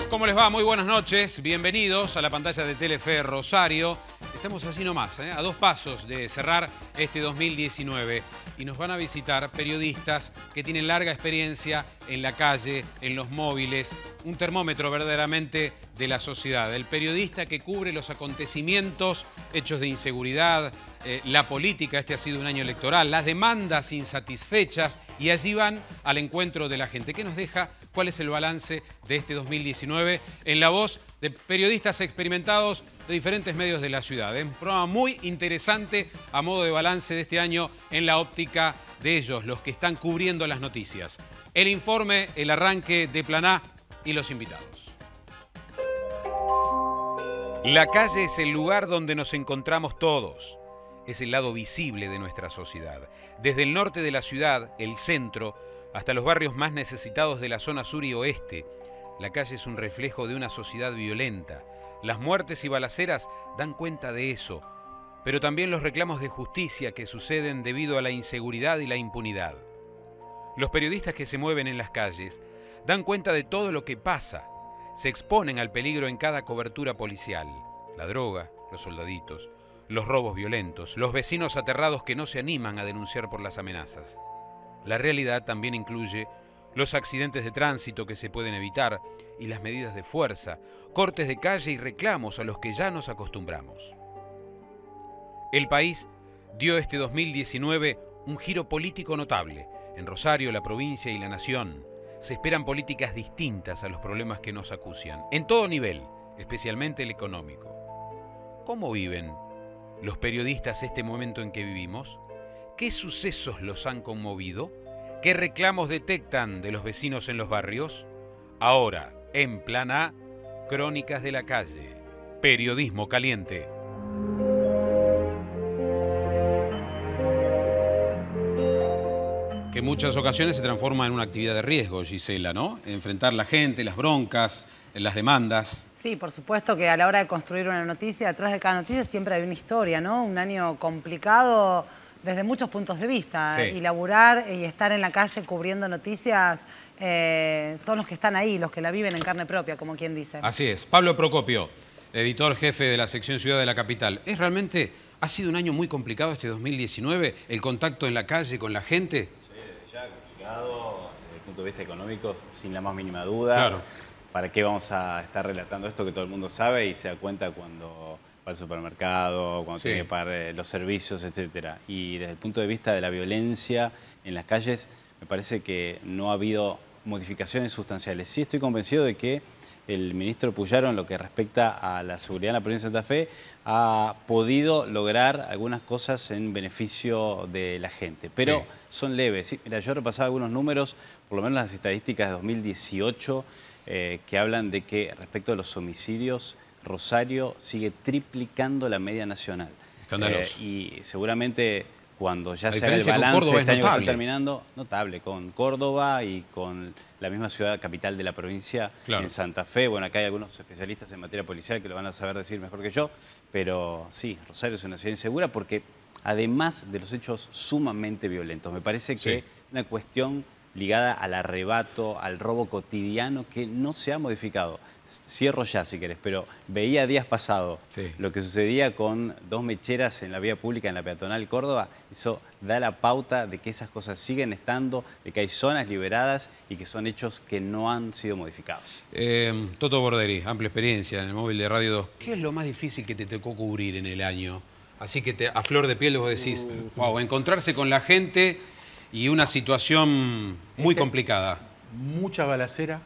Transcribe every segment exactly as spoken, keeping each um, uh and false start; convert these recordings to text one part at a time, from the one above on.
¿Cómo les va? Muy buenas noches. Bienvenidos a la pantalla de Telefe Rosario. Estamos así nomás, ¿eh? a dos pasos de cerrar este dos mil diecinueve. Y nos van a visitar periodistas que tienen larga experiencia en la calle, en los móviles. Un termómetro verdaderamente de la sociedad. El periodista que cubre los acontecimientos, hechos de inseguridad, eh, la política, este ha sido un año electoral, las demandas insatisfechas, y allí van al encuentro de la gente. ¿Qué nos deja? ¿Cuál es el balance de este dos mil diecinueve? En la voz de periodistas experimentados de diferentes medios de la ciudad. Es un programa muy interesante a modo de balance de este año en la óptica de ellos, los que están cubriendo las noticias. El informe, el arranque de Plan A y los invitados. La calle es el lugar donde nos encontramos todos. Es el lado visible de nuestra sociedad. Desde el norte de la ciudad, el centro, hasta los barrios más necesitados de la zona sur y oeste, la calle es un reflejo de una sociedad violenta. Las muertes y balaceras dan cuenta de eso, pero también los reclamos de justicia que suceden debido a la inseguridad y la impunidad. Los periodistas que se mueven en las calles dan cuenta de todo lo que pasa, se exponen al peligro en cada cobertura policial, la droga, los soldaditos, los robos violentos, los vecinos aterrados que no se animan a denunciar por las amenazas. La realidad también incluye los accidentes de tránsito que se pueden evitar y las medidas de fuerza, cortes de calle y reclamos a los que ya nos acostumbramos. El país dio este dos mil diecinueve un giro político notable. En Rosario, la provincia y la nación se esperan políticas distintas a los problemas que nos acucian, en todo nivel, especialmente el económico. ¿Cómo viven los periodistas este momento en que vivimos? ¿Qué sucesos los han conmovido? ¿Qué reclamos detectan de los vecinos en los barrios? Ahora, en Plan A, Crónicas de la Calle. Periodismo caliente. Que en muchas ocasiones se transforma en una actividad de riesgo, Gisela, ¿no? Enfrentar la gente, las broncas, las demandas. Sí, por supuesto que a la hora de construir una noticia, detrás de cada noticia siempre hay una historia, ¿no? Un año complicado desde muchos puntos de vista. Sí. Y laburar y estar en la calle cubriendo noticias eh, son los que están ahí, los que la viven en carne propia, como quien dice. Así es. Pablo Procopio, editor jefe de la sección Ciudad de la Capital. ¿Es realmente, ha sido un año muy complicado este dos mil diecinueve, el contacto en la calle con la gente? Sí, ya complicado desde el punto de vista económico, sin la más mínima duda. Claro. ¿Para qué vamos a estar relatando esto que todo el mundo sabe y se da cuenta cuando va al supermercado, cuando Sí. tiene que pagar los servicios, etcétera? Y desde el punto de vista de la violencia en las calles, me parece que no ha habido modificaciones sustanciales. Sí estoy convencido de que el ministro Puyaro, en lo que respecta a la seguridad en la provincia de Santa Fe, ha podido lograr algunas cosas en beneficio de la gente, pero sí. son leves. Sí, mira, yo he repasado algunos números, por lo menos las estadísticas de dos mil dieciocho, eh, que hablan de que respecto a los homicidios, Rosario sigue triplicando la media nacional. Escandaloso. Eh, y seguramente cuando ya La se haga el diferencia con balance Córdoba de este es año que está notable. terminando, notable, con Córdoba y con la misma ciudad capital de la provincia, Claro. en Santa Fe. Bueno, acá hay algunos especialistas en materia policial que lo van a saber decir mejor que yo, pero sí, Rosario es una ciudad insegura porque además de los hechos sumamente violentos, me parece que Sí. una cuestión ligada al arrebato, al robo cotidiano que no se ha modificado. Cierro ya si querés, pero veía días pasados Sí. lo que sucedía con dos mecheras en la vía pública en la peatonal Córdoba. Eso da la pauta de que esas cosas siguen estando, de que hay zonas liberadas y que son hechos que no han sido modificados. Eh, Toto Borderi, amplia experiencia en el móvil de Radio dos. ¿Qué es lo más difícil que te tocó cubrir en el año? Así que te, a flor de piel vos decís, wow, encontrarse con la gente y una situación muy Este- complicada. Mucha balacera,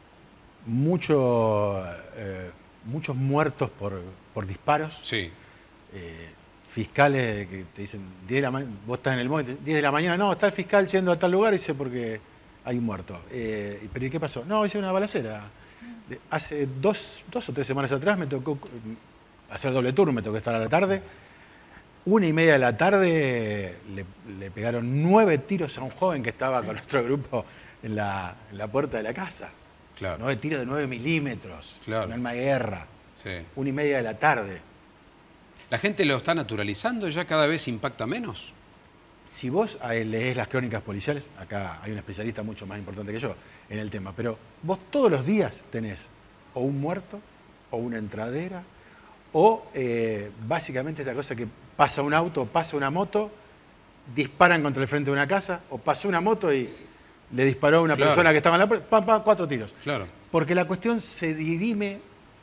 mucho, eh, muchos muertos por, por disparos. Sí. Eh, fiscales que te dicen, diez de la ma- vos estás en el móvil, diez de la mañana, no, está el fiscal yendo a tal lugar, dice, porque hay un muerto. Eh, ¿Pero y qué pasó? No, hice una balacera. De- hace dos, dos o tres semanas atrás me tocó eh, hacer doble turno, me tocó estar a la tarde. Una y media de la tarde le, le pegaron nueve tiros a un joven que estaba con nuestro grupo en la, en la puerta de la casa. Claro. Nueve tiros de nueve milímetros, Claro. un arma de guerra. Sí. Una y media de la tarde. ¿La gente lo está naturalizando? ¿Ya cada vez impacta menos? Si vos eh, leés las crónicas policiales, acá hay un especialista mucho más importante que yo en el tema, pero vos todos los días tenés o un muerto, o una entradera, o eh, básicamente esta cosa que pasa un auto, pasa una moto, disparan contra el frente de una casa, o pasó una moto y le disparó a una Claro. persona que estaba en la puerta, pam, pam, cuatro tiros. Claro. Porque la cuestión se dirime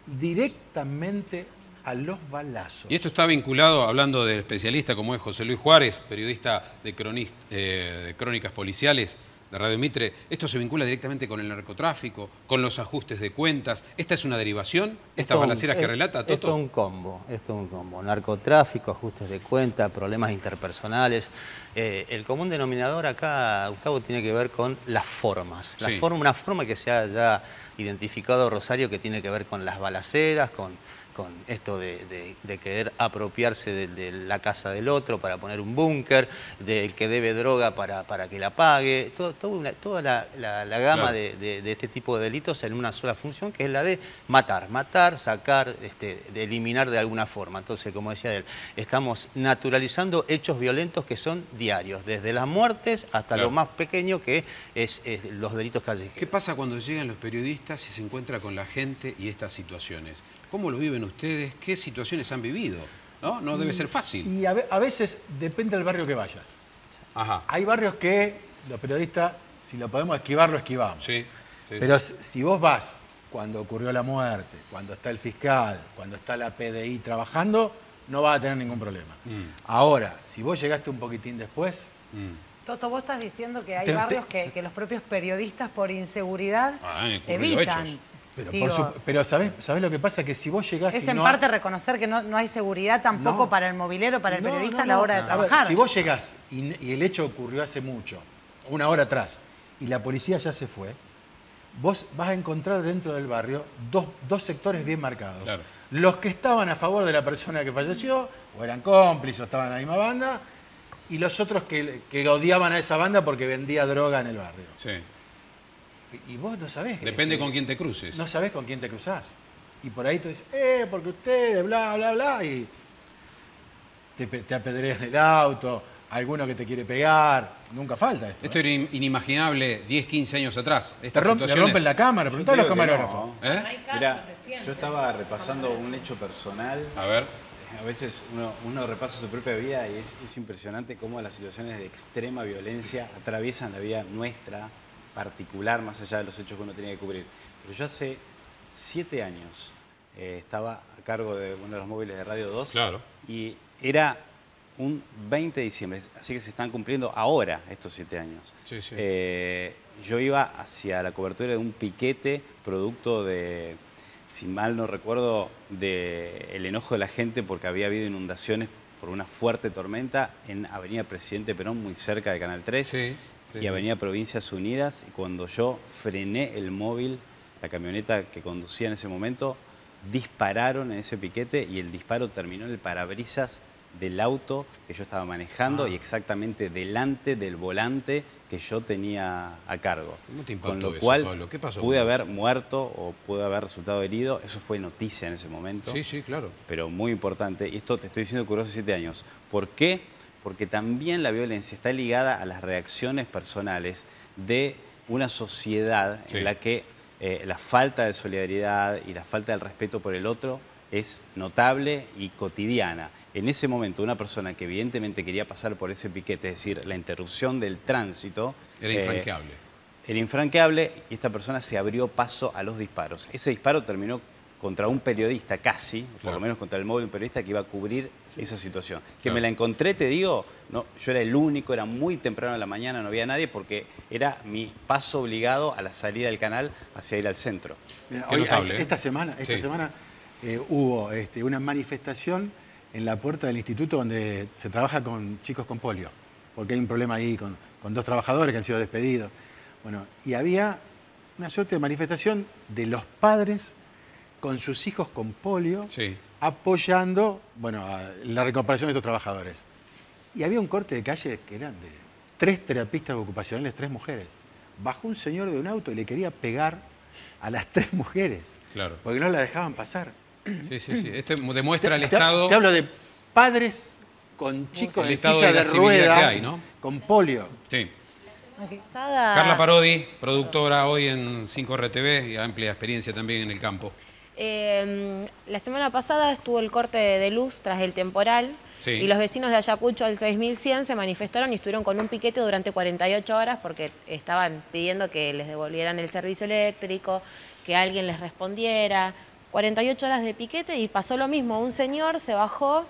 directamente a los balazos. Y esto está vinculado, hablando del especialista como es José Luis Juárez, periodista de, cronis- eh, de Crónicas Policiales de Radio Mitre, esto se vincula directamente con el narcotráfico, con los ajustes de cuentas. ¿Esta es una derivación? ¿Estas balaceras que relata Toto? Esto es un combo, esto es un combo. Narcotráfico, ajustes de cuenta, problemas interpersonales. Eh, el común denominador acá, Gustavo, tiene que ver con las formas. La Sí. forma, una forma que se ha ya identificado Rosario que tiene que ver con las balaceras, con... con esto de, de, de querer apropiarse de, de la casa del otro para poner un búnker, del que debe droga para, para que la pague, todo, todo una, toda la, la, la gama Claro. de, de, de este tipo de delitos en una sola función, que es la de matar, matar, sacar, este, de eliminar de alguna forma. Entonces, como decía él, estamos naturalizando hechos violentos que son diarios, desde las muertes hasta Claro. lo más pequeño que es, es los delitos callejeros. ¿Qué pasa cuando llegan los periodistas y se encuentran con la gente y estas situaciones? ¿Cómo lo viven ustedes? ¿Qué situaciones han vivido? ¿No? No debe ser fácil. Y a, ve- a veces depende del barrio que vayas. Ajá. Hay barrios que los periodistas, si lo podemos esquivar, lo esquivamos. Sí. sí. Pero si si vos vas cuando ocurrió la muerte, cuando está el fiscal, cuando está la P D I trabajando, no vas a tener ningún problema. Mm. Ahora, si vos llegaste un poquitín después, Mm. Toto, vos estás diciendo que hay Te- te- barrios que, que los propios periodistas por inseguridad Ah, han ocurrido evitan. hechos. pero, Digo, por su- pero ¿sabés, ¿sabés lo que pasa? Que si vos llegás es y en no parte reconocer que no, no hay seguridad tampoco No. para el movilero, para el No, periodista no, a la no. hora de A ver, trabajar. si vos llegás y, y el hecho ocurrió hace mucho, una hora atrás, y la policía ya se fue, vos vas a encontrar dentro del barrio dos, dos sectores bien marcados. Claro. Los que estaban a favor de la persona que falleció, o eran cómplices, o estaban en la misma banda, y los otros que, que odiaban a esa banda porque vendía droga en el barrio. Sí. Y, y vos no sabés. Depende este, con quién te cruces. No sabés con quién te cruzás. Y por ahí tú dices, eh, porque ustedes, bla, bla, bla, y te, pe- te apedrean el auto, alguno que te quiere pegar. Nunca falta esto. Esto ¿eh? era in- inimaginable diez, quince años atrás. Te Estas romp- le situaciones. rompen la cámara, preguntá a los creo que camarógrafos. no. ¿Eh? Mirá, yo estaba repasando un hecho personal. A ver. A veces uno, uno repasa su propia vida y es, es impresionante cómo las situaciones de extrema violencia atraviesan la vida nuestra, particular, más allá de los hechos que uno tenía que cubrir. Pero yo hace siete años eh, estaba a cargo de uno de los móviles de Radio dos. Claro. Y era un veinte de diciembre, así que se están cumpliendo ahora estos siete años. Sí, sí. Eh, yo iba hacia la cobertura de un piquete producto de, si mal no recuerdo, del enojo de la gente porque había habido inundaciones por una fuerte tormenta en Avenida Presidente Perón, muy cerca de Canal tres, Sí, sí, y sí. Avenida Provincias Unidas. Y cuando yo frené el móvil, la camioneta que conducía en ese momento, dispararon en ese piquete y el disparo terminó en el parabrisas del auto que yo estaba manejando Ah. y exactamente delante del volante que yo tenía a cargo. ¿Cómo te impactó Con lo eso, cual Pablo? ¿Qué pasó pude con haber muerto o pude haber resultado herido. Eso fue noticia en ese momento, Sí, sí, claro. pero muy importante. Y esto te estoy diciendo que ocurrió hace siete años. ¿Por qué? Porque también la violencia está ligada a las reacciones personales de una sociedad Sí. en la que eh, la falta de solidaridad y la falta del respeto por el otro es notable y cotidiana. En ese momento, una persona que evidentemente quería pasar por ese piquete, es decir, la interrupción del tránsito, Era eh, infranqueable. era infranqueable y esta persona se abrió paso a los disparos. Ese disparo terminó contra un periodista casi, por Claro. lo menos contra el móvil de un periodista que iba a cubrir esa situación. Que Claro. me la encontré, te digo, no, yo era el único, era muy temprano en la mañana, no había nadie porque era mi paso obligado a la salida del canal hacia ir al centro. Mira, Qué hoy, notable, esta, ¿eh? esta semana, esta Sí. semana eh, hubo este, una manifestación en la puerta del instituto donde se trabaja con chicos con polio, porque hay un problema ahí con, con dos trabajadores que han sido despedidos. Bueno, y había una suerte de manifestación de los padres con sus hijos con polio, Sí. apoyando, bueno, a la recuperación de estos trabajadores. Y había un corte de calle que eran de tres terapistas ocupacionales, tres mujeres. Bajó un señor de un auto y le quería pegar a las tres mujeres, Claro. porque no la dejaban pasar. Sí, sí, sí. Esto demuestra el Te- te- estado. Te hablo de padres con chicos El en estado silla de de, la civilidad rueda, que hay, ¿no? con polio. Sí. Aquí. Pasada... Carla Parodi, productora hoy en cinco R T V y amplia experiencia también en el campo. Eh, la semana pasada estuvo el corte de luz tras el temporal. Sí. Y los vecinos de Ayacucho al seis mil cien se manifestaron y estuvieron con un piquete durante cuarenta y ocho horas porque estaban pidiendo que les devolvieran el servicio eléctrico, que alguien les respondiera. cuarenta y ocho horas de piquete y pasó lo mismo. Un señor se bajó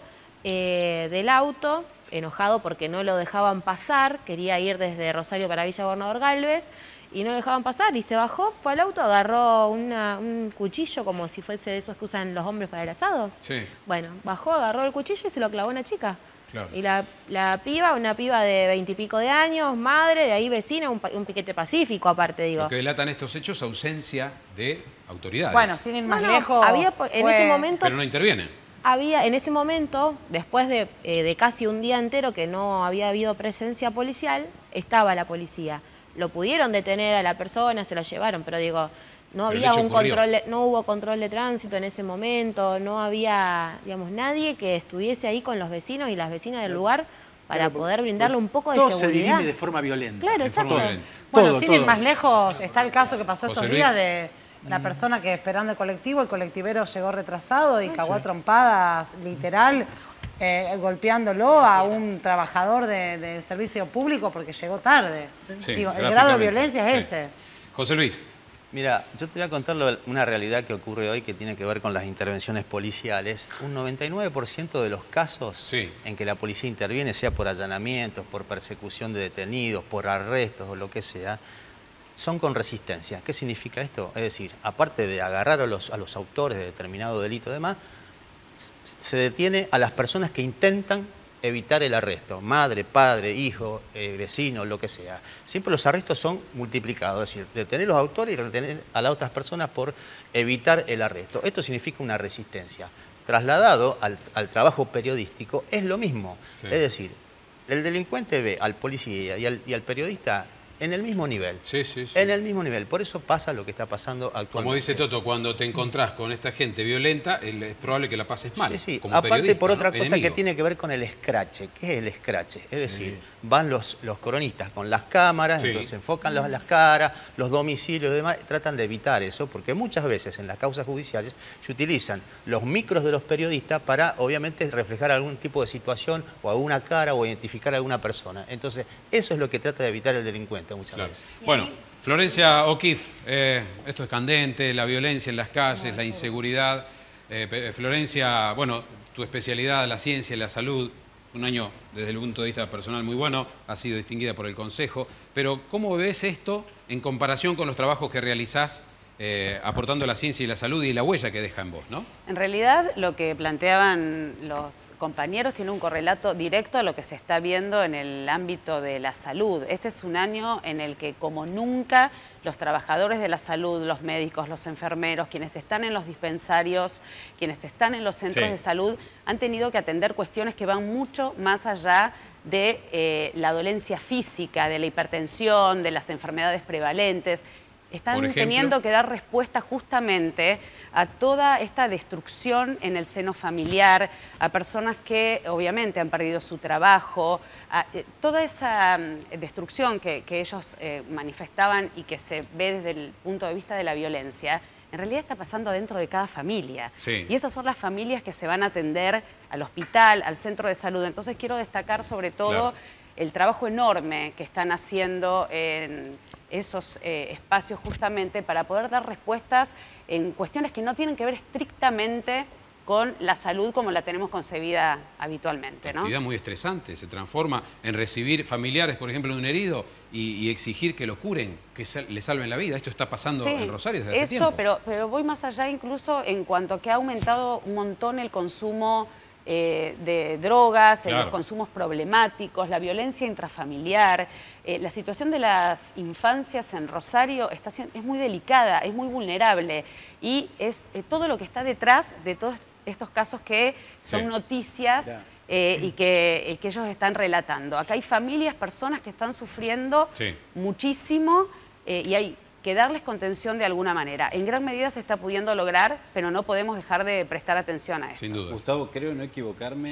eh, del auto, enojado porque no lo dejaban pasar, quería ir desde Rosario para Villa Gobernador Galvez y no lo dejaban pasar y se bajó, fue al auto, agarró una, un cuchillo como si fuese de esos que usan los hombres para el asado. Sí. Bueno, bajó, agarró el cuchillo y se lo clavó a una chica. Claro. Y la, la piba, una piba de veintipico de años, madre, de ahí vecina, un, un piquete pacífico aparte, digo. Lo que delatan estos hechos, ausencia de autoridades. Bueno, sin ir más No, no, lejos. había, en fue- ese momento Pero no intervienen. había, en ese momento, después de, eh, de casi un día entero que no había habido presencia policial, estaba la policía. Lo pudieron detener a la persona, se lo llevaron, pero digo, no Pero el había hecho un ocurrió. control, de- no hubo control de tránsito en ese momento, no había, digamos, nadie que estuviese ahí con los vecinos y las vecinas del lugar para Claro, poder brindarle un poco de todo se seguridad. dirime de forma violenta. Claro, De forma exacto. violenta. Bueno, Todo, sin ir todo. más lejos, está el caso que pasó José estos Luis. días de la persona que esperando el colectivo, el colectivero llegó retrasado y cagó a trompadas, literal, eh, golpeándolo a un trabajador de, de servicio público porque llegó tarde. Sí, Digo, el grado de gráficamente. violencia es Sí. ese. José Luis. Mira, yo te voy a contar lo- una realidad que ocurre hoy que tiene que ver con las intervenciones policiales. Un noventa y nueve por ciento de los casos Sí. en que la policía interviene, sea por allanamientos, por persecución de detenidos, por arrestos o lo que sea, son con resistencia. ¿Qué significa esto? Es decir, aparte de agarrar a los, a los autores de determinado delito y demás, s- se detiene a las personas que intentan evitar el arresto, madre, padre, hijo, eh, vecino, lo que sea. Siempre los arrestos son multiplicados, es decir, detener a los autores y retener a las otras personas por evitar el arresto. Esto significa una resistencia. Trasladado al, al trabajo periodístico es lo mismo. Sí. Es decir, el delincuente ve al policía y al, y al periodista en el mismo nivel. Sí, sí, sí. En el mismo nivel. Por eso pasa lo que está pasando actualmente. Como dice Toto, cuando te encontrás con esta gente violenta, el- es probable que la pases mal. Sí, sí. Como Aparte periodista, por otra ¿no? cosa Enemigo. que tiene que ver con el escrache. ¿Qué es el escrache? Es decir, van los, los cronistas con las cámaras, Sí. entonces enfocan los- las caras, los domicilios y demás, tratan de evitar eso, porque muchas veces en las causas judiciales se utilizan los micros de los periodistas para, obviamente, reflejar algún tipo de situación o alguna cara o identificar a alguna persona. Entonces, eso es lo que trata de evitar el delincuente muchas Claro. veces. Bueno, Florencia O'Keeffe, eh, esto es candente, la violencia en las calles, la inseguridad. Eh, pe- Florencia, bueno, tu especialidad, la ciencia y la salud, un año desde el punto de vista personal muy bueno, ha sido distinguida por el Consejo, pero ¿cómo ves esto en comparación con los trabajos que realizás eh, aportando la ciencia y la salud y la huella que deja en vos, ¿no? En realidad, lo que planteaban los compañeros tiene un correlato directo a lo que se está viendo en el ámbito de la salud. Este es un año en el que, como nunca, los trabajadores de la salud, los médicos, los enfermeros, quienes están en los dispensarios, quienes están en los centros Sí. de salud, han tenido que atender cuestiones que van mucho más allá de eh, la dolencia física, de la hipertensión, de las enfermedades prevalentes. Están Por ejemplo. teniendo que dar respuesta justamente a toda esta destrucción en el seno familiar, a personas que obviamente han perdido su trabajo, a, eh, toda esa mm, destrucción que, que ellos eh, manifestaban y que se ve desde el punto de vista de la violencia, en realidad está pasando dentro de cada familia. Sí. Y esas son las familias que se van a atender al hospital, al centro de salud. Entonces quiero destacar sobre todo Claro. el trabajo enorme que están haciendo en esos eh, espacios justamente para poder dar respuestas en cuestiones que no tienen que ver estrictamente con la salud como la tenemos concebida habitualmente, ¿no? Actividad muy estresante, se transforma en recibir familiares, por ejemplo, de un herido y, y exigir que lo curen, que sal- le salven la vida. Esto está pasando Sí, en Rosario desde hace eso, tiempo. pero, pero voy más allá incluso en cuanto a que ha aumentado un montón el consumo eh, de drogas, eh, Claro. los consumos problemáticos, la violencia intrafamiliar. Eh, la situación de las infancias en Rosario está, sien- es muy delicada, es muy vulnerable y es eh, todo lo que está detrás de todos estos casos que son Sí. noticias. Claro. eh, y, que, y que ellos están relatando. Acá hay familias, personas que están sufriendo Sí. muchísimo eh, y hay que darles contención de alguna manera. En gran medida se está pudiendo lograr, pero no podemos dejar de prestar atención a esto. Sin duda. Gustavo, creo no equivocarme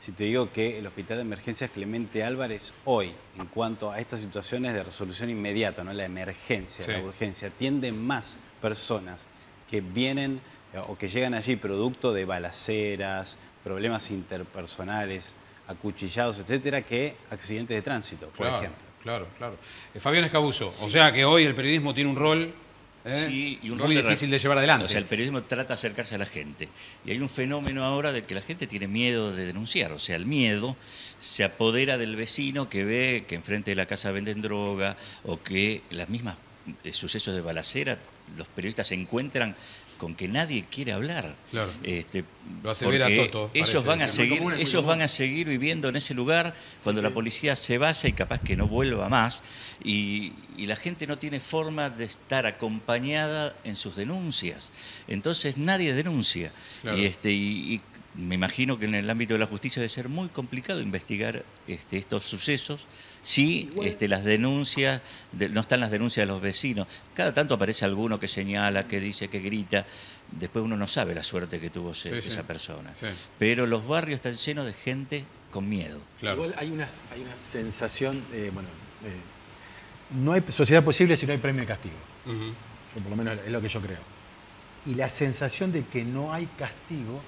si te digo que el Hospital de Emergencias Clemente Álvarez hoy, en cuanto a estas situaciones de resolución inmediata, ¿no? La emergencia, sí. la urgencia, atiende más personas que vienen o que llegan allí producto de balaceras, problemas interpersonales, acuchillados, etcétera, que accidentes de tránsito, por claro, ejemplo. Claro, claro. Eh, Fabián Escabuso, sí. o sea que hoy el periodismo tiene un rol... ¿Eh? Sí, y un muy rol difícil de, de llevar adelante. O sea, el periodismo trata de acercarse a la gente. Y hay un fenómeno ahora de que la gente tiene miedo de denunciar. O sea, el miedo se apodera del vecino que ve que enfrente de la casa venden droga o que las mismas eh, sucesos de balacera, los periodistas se encuentran con que nadie quiere hablar. Claro. Este, Lo asevera Toto. Ellos, van a, seguir, común, ellos van a seguir viviendo en ese lugar cuando sí, la sí. policía se vaya y capaz que no vuelva más. Y, y la gente no tiene forma de estar acompañada en sus denuncias. Entonces nadie denuncia. Claro. Y, este, y, y me imagino que en el ámbito de la justicia debe ser muy complicado investigar este, estos sucesos si este, las denuncias, de, no están las denuncias de los vecinos. Cada tanto aparece alguno que señala, que dice, que grita. Después uno no sabe la suerte que tuvo se, sí, esa sí. persona. Sí. Pero los barrios están llenos de gente con miedo. Claro. Igual hay una, hay una sensación, eh, bueno, eh, no hay sociedad posible si no hay premio y castigo. Uh-huh. Yo, por lo menos es lo que yo creo. Y la sensación de que no hay castigo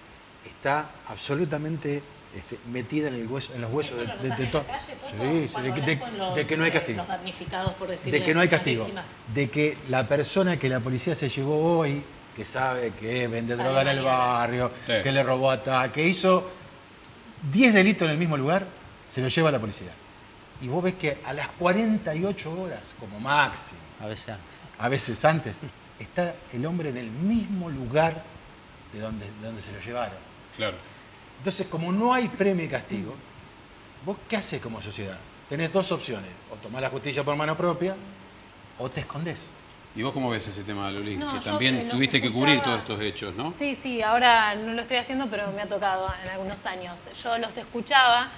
está absolutamente este, metida en, el hueso, en los huesos de, de, de todo. Sí, sí, de, de, de, de que no hay castigo. Los damnificados, por de que no hay castigo. De que la persona que la policía se llevó hoy, que sabe que vende Sale droga en el barrio, sí. que le robó a tal, que hizo diez delitos en el mismo lugar, se lo lleva a la policía. Y vos ves que a las cuarenta y ocho horas, como máximo, a veces antes, a veces antes está el hombre en el mismo lugar de donde, de donde se lo llevaron. Claro. Entonces, como no hay premio y castigo, ¿vos qué haces como sociedad? Tenés dos opciones, o tomás la justicia por mano propia, o te escondés. ¿Y vos cómo ves ese tema, Luli? No, que yo, también eh, tuviste escuchaba... que cubrir todos estos hechos, ¿no? Sí, sí, ahora no lo estoy haciendo, pero me ha tocado en algunos años. Yo los escuchaba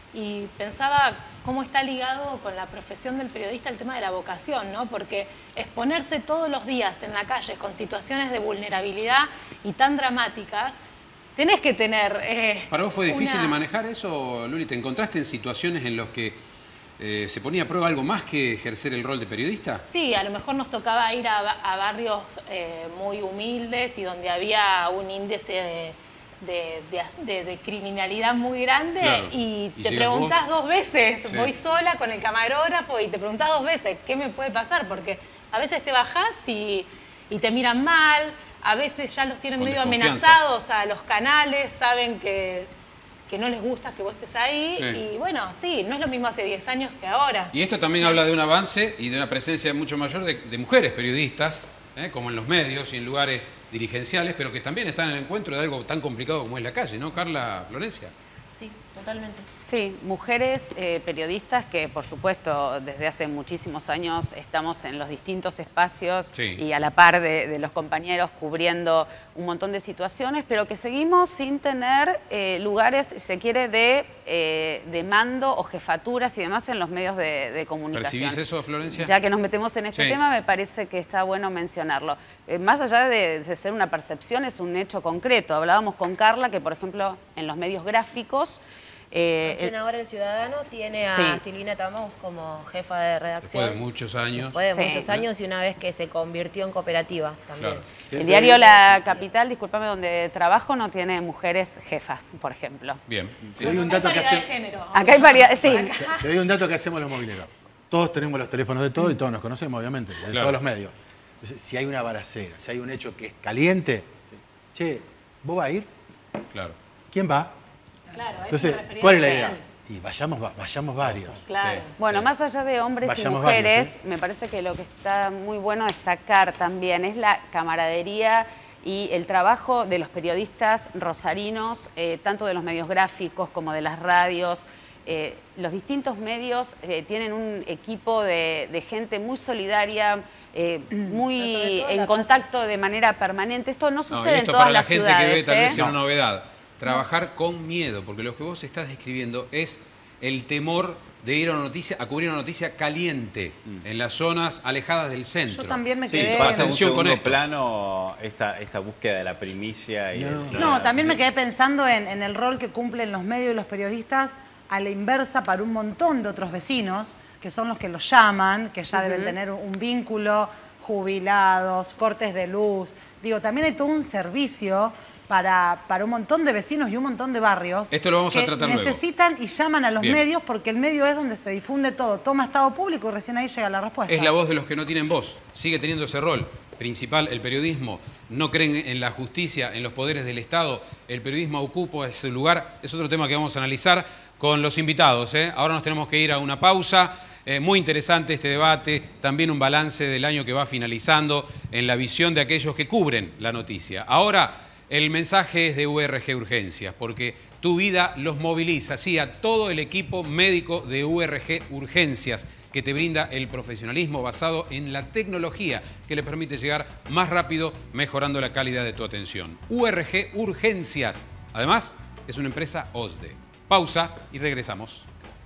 y pensaba cómo está ligado con la profesión del periodista el tema de la vocación, ¿no? Porque exponerse todos los días en la calle con situaciones de vulnerabilidad y tan dramáticas, tenés que tener... Eh, ¿Para vos fue difícil una... de manejar eso, Luli? ¿Te encontraste en situaciones en las que eh, se ponía a prueba algo más que ejercer el rol de periodista? Sí, a lo mejor nos tocaba ir a, a barrios eh, muy humildes y donde había un índice de, de, de, de, de criminalidad muy grande, claro. y, y te preguntás vos? dos veces, sí. voy sola con el camarógrafo y te preguntás dos veces, ¿qué me puede pasar? Porque a veces te bajás y, y te miran mal. A veces ya los tienen Con medio amenazados a los canales, saben que, que no les gusta que vos estés ahí. Sí. Y bueno, sí, no es lo mismo hace diez años que ahora. Y esto también habla de un avance y de una presencia mucho mayor de, de mujeres periodistas, ¿eh? como en los medios y en lugares dirigenciales, pero que también están en el encuentro de algo tan complicado como es la calle, ¿no, Carla Florencia? Sí, totalmente. Sí, mujeres eh, periodistas que, por supuesto, desde hace muchísimos años estamos en los distintos espacios, sí. y a la par de, de los compañeros cubriendo un montón de situaciones, pero que seguimos sin tener eh, lugares, si se quiere, de, eh, de mando o jefaturas y demás en los medios de, de comunicación. ¿Percibís eso, Florencia? Ya que nos metemos en este sí. tema, me parece que está bueno mencionarlo. Eh, más allá de, de ser una percepción, es un hecho concreto. Hablábamos con Carla que, por ejemplo, en los medios gráficos, Eh, el, ahora el Ciudadano tiene a sí. Silvina Tamaus como jefa de redacción. Después de muchos años. Después de sí. muchos años y una vez que se convirtió en cooperativa también. Claro. El diario La Capital, discúlpame, donde trabajo, no tiene mujeres jefas, por ejemplo. Bien. Te doy un dato que hace... Acá hay variedad, sí. Te doy un dato que hacemos los mobileros. Todos tenemos los teléfonos de todos y todos nos conocemos, obviamente, de claro. todos los medios. Entonces, si hay una balacera, si hay un hecho que es caliente, che, ¿vos vas a ir? Claro. ¿Quién va? Claro, entonces, ¿cuál es la idea? Y vayamos, vayamos varios. Claro. Sí, bueno, sí. más allá de hombres vayamos y mujeres, varios, ¿sí? me parece que lo que está muy bueno destacar también es la camaradería y el trabajo de los periodistas rosarinos, eh, tanto de los medios gráficos como de las radios. Eh, los distintos medios eh, tienen un equipo de, de gente muy solidaria, eh, muy en contacto de manera permanente. Esto no sucede no, esto en todas las ciudades. Para la gente que ve tal vez ¿eh? sea una novedad. Trabajar con miedo, porque lo que vos estás describiendo es el temor de ir a, una noticia, a cubrir una noticia caliente mm. en las zonas alejadas del centro. Yo también me sí, quedé... pasa en un segundo plano esta, esta búsqueda de la primicia. Y no, de, no la, también sí. me quedé pensando en, en el rol que cumplen los medios y los periodistas a la inversa para un montón de otros vecinos, que son los que los llaman, que ya uh-huh. deben tener un vínculo, jubilados, cortes de luz. Digo, también hay todo un servicio para, para un montón de vecinos y un montón de barrios. Esto lo vamos que a tratar necesitan luego. Y llaman a los Bien. medios porque el medio es donde se difunde todo. Toma estado público y recién ahí llega la respuesta. Es la voz de los que no tienen voz. Sigue teniendo ese rol principal el periodismo. No creen en la justicia, en los poderes del Estado. El periodismo ocupa ese lugar. Es otro tema que vamos a analizar con los invitados, ¿eh? Ahora nos tenemos que ir a una pausa. Eh, muy interesante este debate, también un balance del año que va finalizando en la visión de aquellos que cubren la noticia. Ahora, el mensaje es de U R G Urgencias, porque tu vida los moviliza, sí, a todo el equipo médico de U R G Urgencias, que te brinda el profesionalismo basado en la tecnología que le permite llegar más rápido, mejorando la calidad de tu atención. U R G Urgencias, además, es una empresa O S D E. Pausa y regresamos.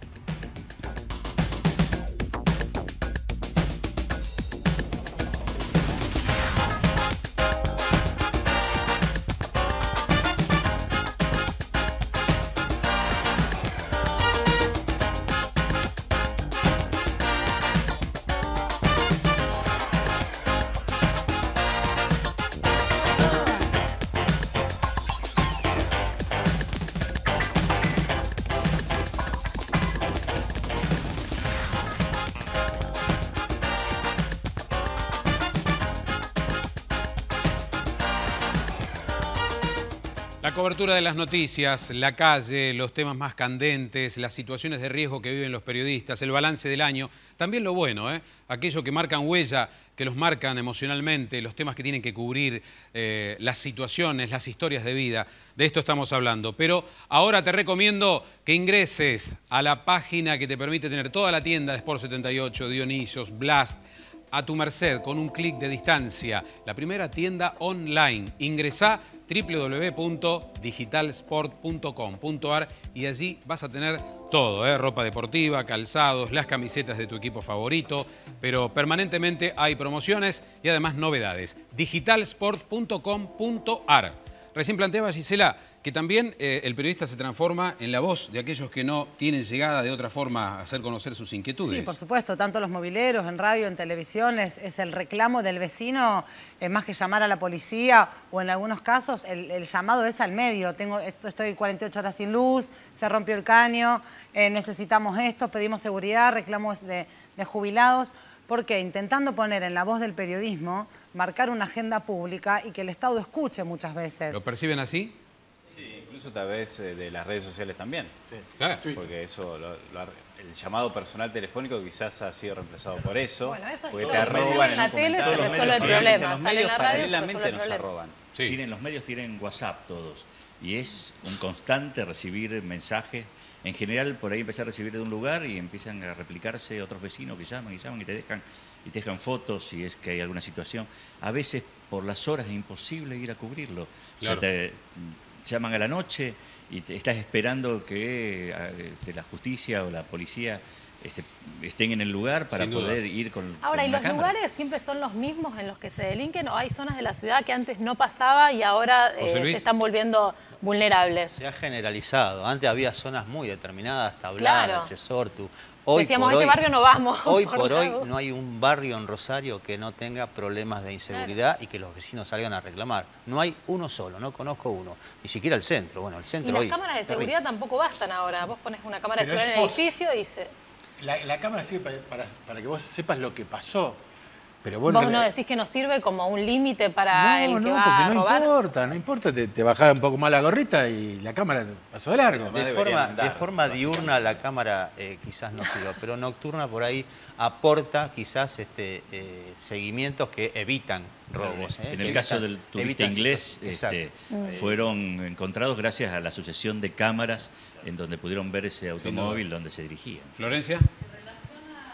La cobertura de las noticias, la calle, los temas más candentes, las situaciones de riesgo que viven los periodistas, el balance del año, también lo bueno, ¿eh? Aquello que marcan huella, que los marcan emocionalmente, los temas que tienen que cubrir, eh, las situaciones, las historias de vida, de esto estamos hablando. Pero ahora te recomiendo que ingreses a la página que te permite tener toda la tienda de Sport setenta y ocho, Dionisios, Blast, a tu merced, con un clic de distancia. La primera tienda online. Ingresá w w w punto digital sport punto com punto a r y allí vas a tener todo, ¿eh? Ropa deportiva, calzados, las camisetas de tu equipo favorito, pero permanentemente hay promociones y además novedades. digital sport punto com punto a r. Recién planteaba Gisela que también eh, el periodista se transforma en la voz de aquellos que no tienen llegada de otra forma a hacer conocer sus inquietudes. Sí, por supuesto, tanto los mobileros, en radio, en televisión, es, es el reclamo del vecino, eh, más que llamar a la policía, o en algunos casos el, el llamado es al medio. Tengo, estoy cuarenta y ocho horas sin luz, se rompió el caño, eh, necesitamos esto, pedimos seguridad, reclamos de, de jubilados, porque intentando poner en la voz del periodismo, marcar una agenda pública y que el Estado escuche muchas veces. ¿Lo perciben así? Incluso a través de las redes sociales también. Sí. Claro. Porque eso, lo, lo, el llamado personal telefónico quizás ha sido reemplazado por eso. Bueno, eso es porque todo. te roban en la tele se resuelve el problema. Los Sale medios en la radio, se paralelamente resuelve el nos problema. roban. Sí. Tienen, los medios tienen WhatsApp todos. Y es un constante recibir mensajes. En general, por ahí empecé a recibir de un lugar y empiezan a replicarse otros vecinos que llaman y llaman y te dejan, y te dejan fotos si es que hay alguna situación. A veces, por las horas, es imposible ir a cubrirlo. Claro. O sea, te llaman a la noche y te estás esperando que este, la justicia o la policía este, estén en el lugar para poder ir con Ahora, con ¿y una los cámara. lugares siempre son los mismos en los que se delinquen o hay zonas de la ciudad que antes no pasaba y ahora eh, se están volviendo vulnerables? Se ha generalizado. Antes había zonas muy determinadas, Tablada, Claro. Chesortu. Hoy Decíamos, por a este hoy, barrio no vamos. Hoy por por hoy lado. no hay un barrio en Rosario que no tenga problemas de inseguridad y que los vecinos salgan a reclamar. No hay uno solo, no conozco uno. Ni siquiera el centro. Bueno, el Y centro las hoy... cámaras de seguridad tampoco bastan ahora. Vos pones una cámara de Pero seguridad es en el post. edificio y se... La, la cámara sirve para, para, para que vos sepas lo que pasó. Pero vos, Vos no, no le- decís que nos sirve como un límite para el no, que no, va porque a no robar. importa, no importa. Te, te bajás un poco más la gorrita y la cámara pasó de largo. De forma, de forma diurna la cámara eh, quizás no sirva, pero nocturna por ahí aporta quizás este, eh, seguimientos que evitan robos. ¿eh? En el Que caso evitan- del turista evitan inglés, situaciones- este, Exacto. fueron encontrados gracias a la sucesión de cámaras en donde pudieron ver ese automóvil donde se dirigían. ¿Florencia? En relación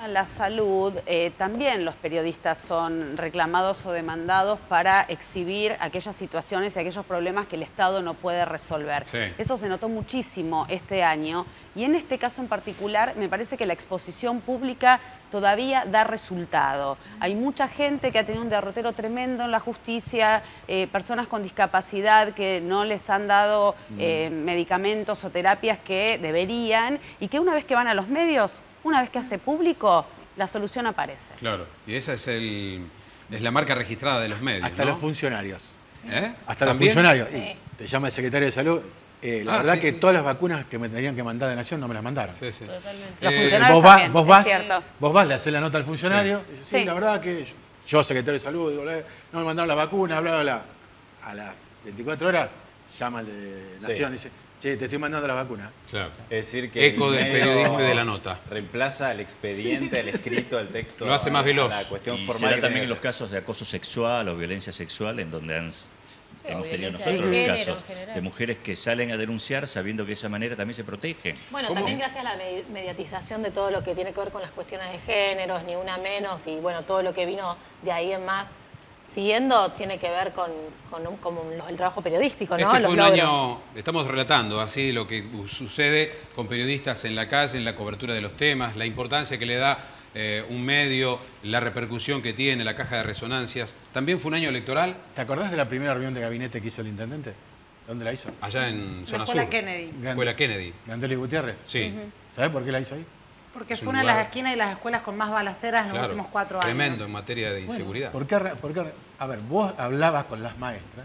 a la salud, eh, también los periodistas son reclamados o demandados para exhibir aquellas situaciones y aquellos problemas que el Estado no puede resolver. Sí. Eso se notó muchísimo este año y en este caso en particular me parece que la exposición pública todavía da resultado. Hay mucha gente que ha tenido un derrotero tremendo en la justicia, eh, personas con discapacidad que no les han dado eh, medicamentos o terapias que deberían y que una vez que van a los medios, una vez que hace público, la solución aparece. Claro, y esa es, el, es la marca registrada de los medios, Hasta ¿no? los funcionarios. ¿Eh? Hasta los ¿También? funcionarios. Sí. Y te llama el secretario de Salud. Eh, la Ah, verdad sí, que sí. todas las vacunas que me tenían que mandar de Nación no me las mandaron. Sí, sí. Totalmente. Los Eh, funcionarios vos, vas, también, vos, es vas, cierto. vos vas, le haces la nota al funcionario, Sí. y dices, sí, Sí. la verdad que yo, yo, secretario de Salud, digo, "Eh, no me mandaron la vacuna, bla, bla, bla". A las veinticuatro horas llama al de Nación y dice, che, te estoy mandando la vacuna. Claro. Es decir, que Eco el del medio periodismo y de la nota. Reemplaza al expediente, al escrito, al texto. Lo hace más a- veloz. a la cuestión Y formal. será que también tiene en los que hacer. casos de acoso sexual o violencia sexual en donde han, hemos tenido violencia de nosotros los género casos en general. de mujeres que salen a denunciar sabiendo que de esa manera también se protegen. Bueno, ¿Cómo? también gracias a la me- mediatización de todo lo que tiene que ver con las cuestiones de géneros, ni una menos, y bueno, todo lo que vino de ahí en más siguiendo tiene que ver con, con, un- con los- el trabajo periodístico, ¿no? Este Los fue un logros. año, estamos relatando así lo que sucede con periodistas en la calle, en la cobertura de los temas, la importancia que le da eh, un medio, la repercusión que tiene, la caja de resonancias. También fue un año electoral ¿Te acordás de la primera reunión de gabinete que hizo el intendente? ¿Dónde la hizo? allá en La Zona Escuela Sur. Kennedy. Escuela Kennedy. Gandeli Gutiérrez. Sí, ¿Sabés por qué la hizo ahí? Porque Es fue un una de lugar- las esquinas y las escuelas con más balaceras en los claro. últimos cuatro años. Tremendo en materia de Bueno, inseguridad. ¿por qué, re- por qué re- a ver, vos hablabas con las maestras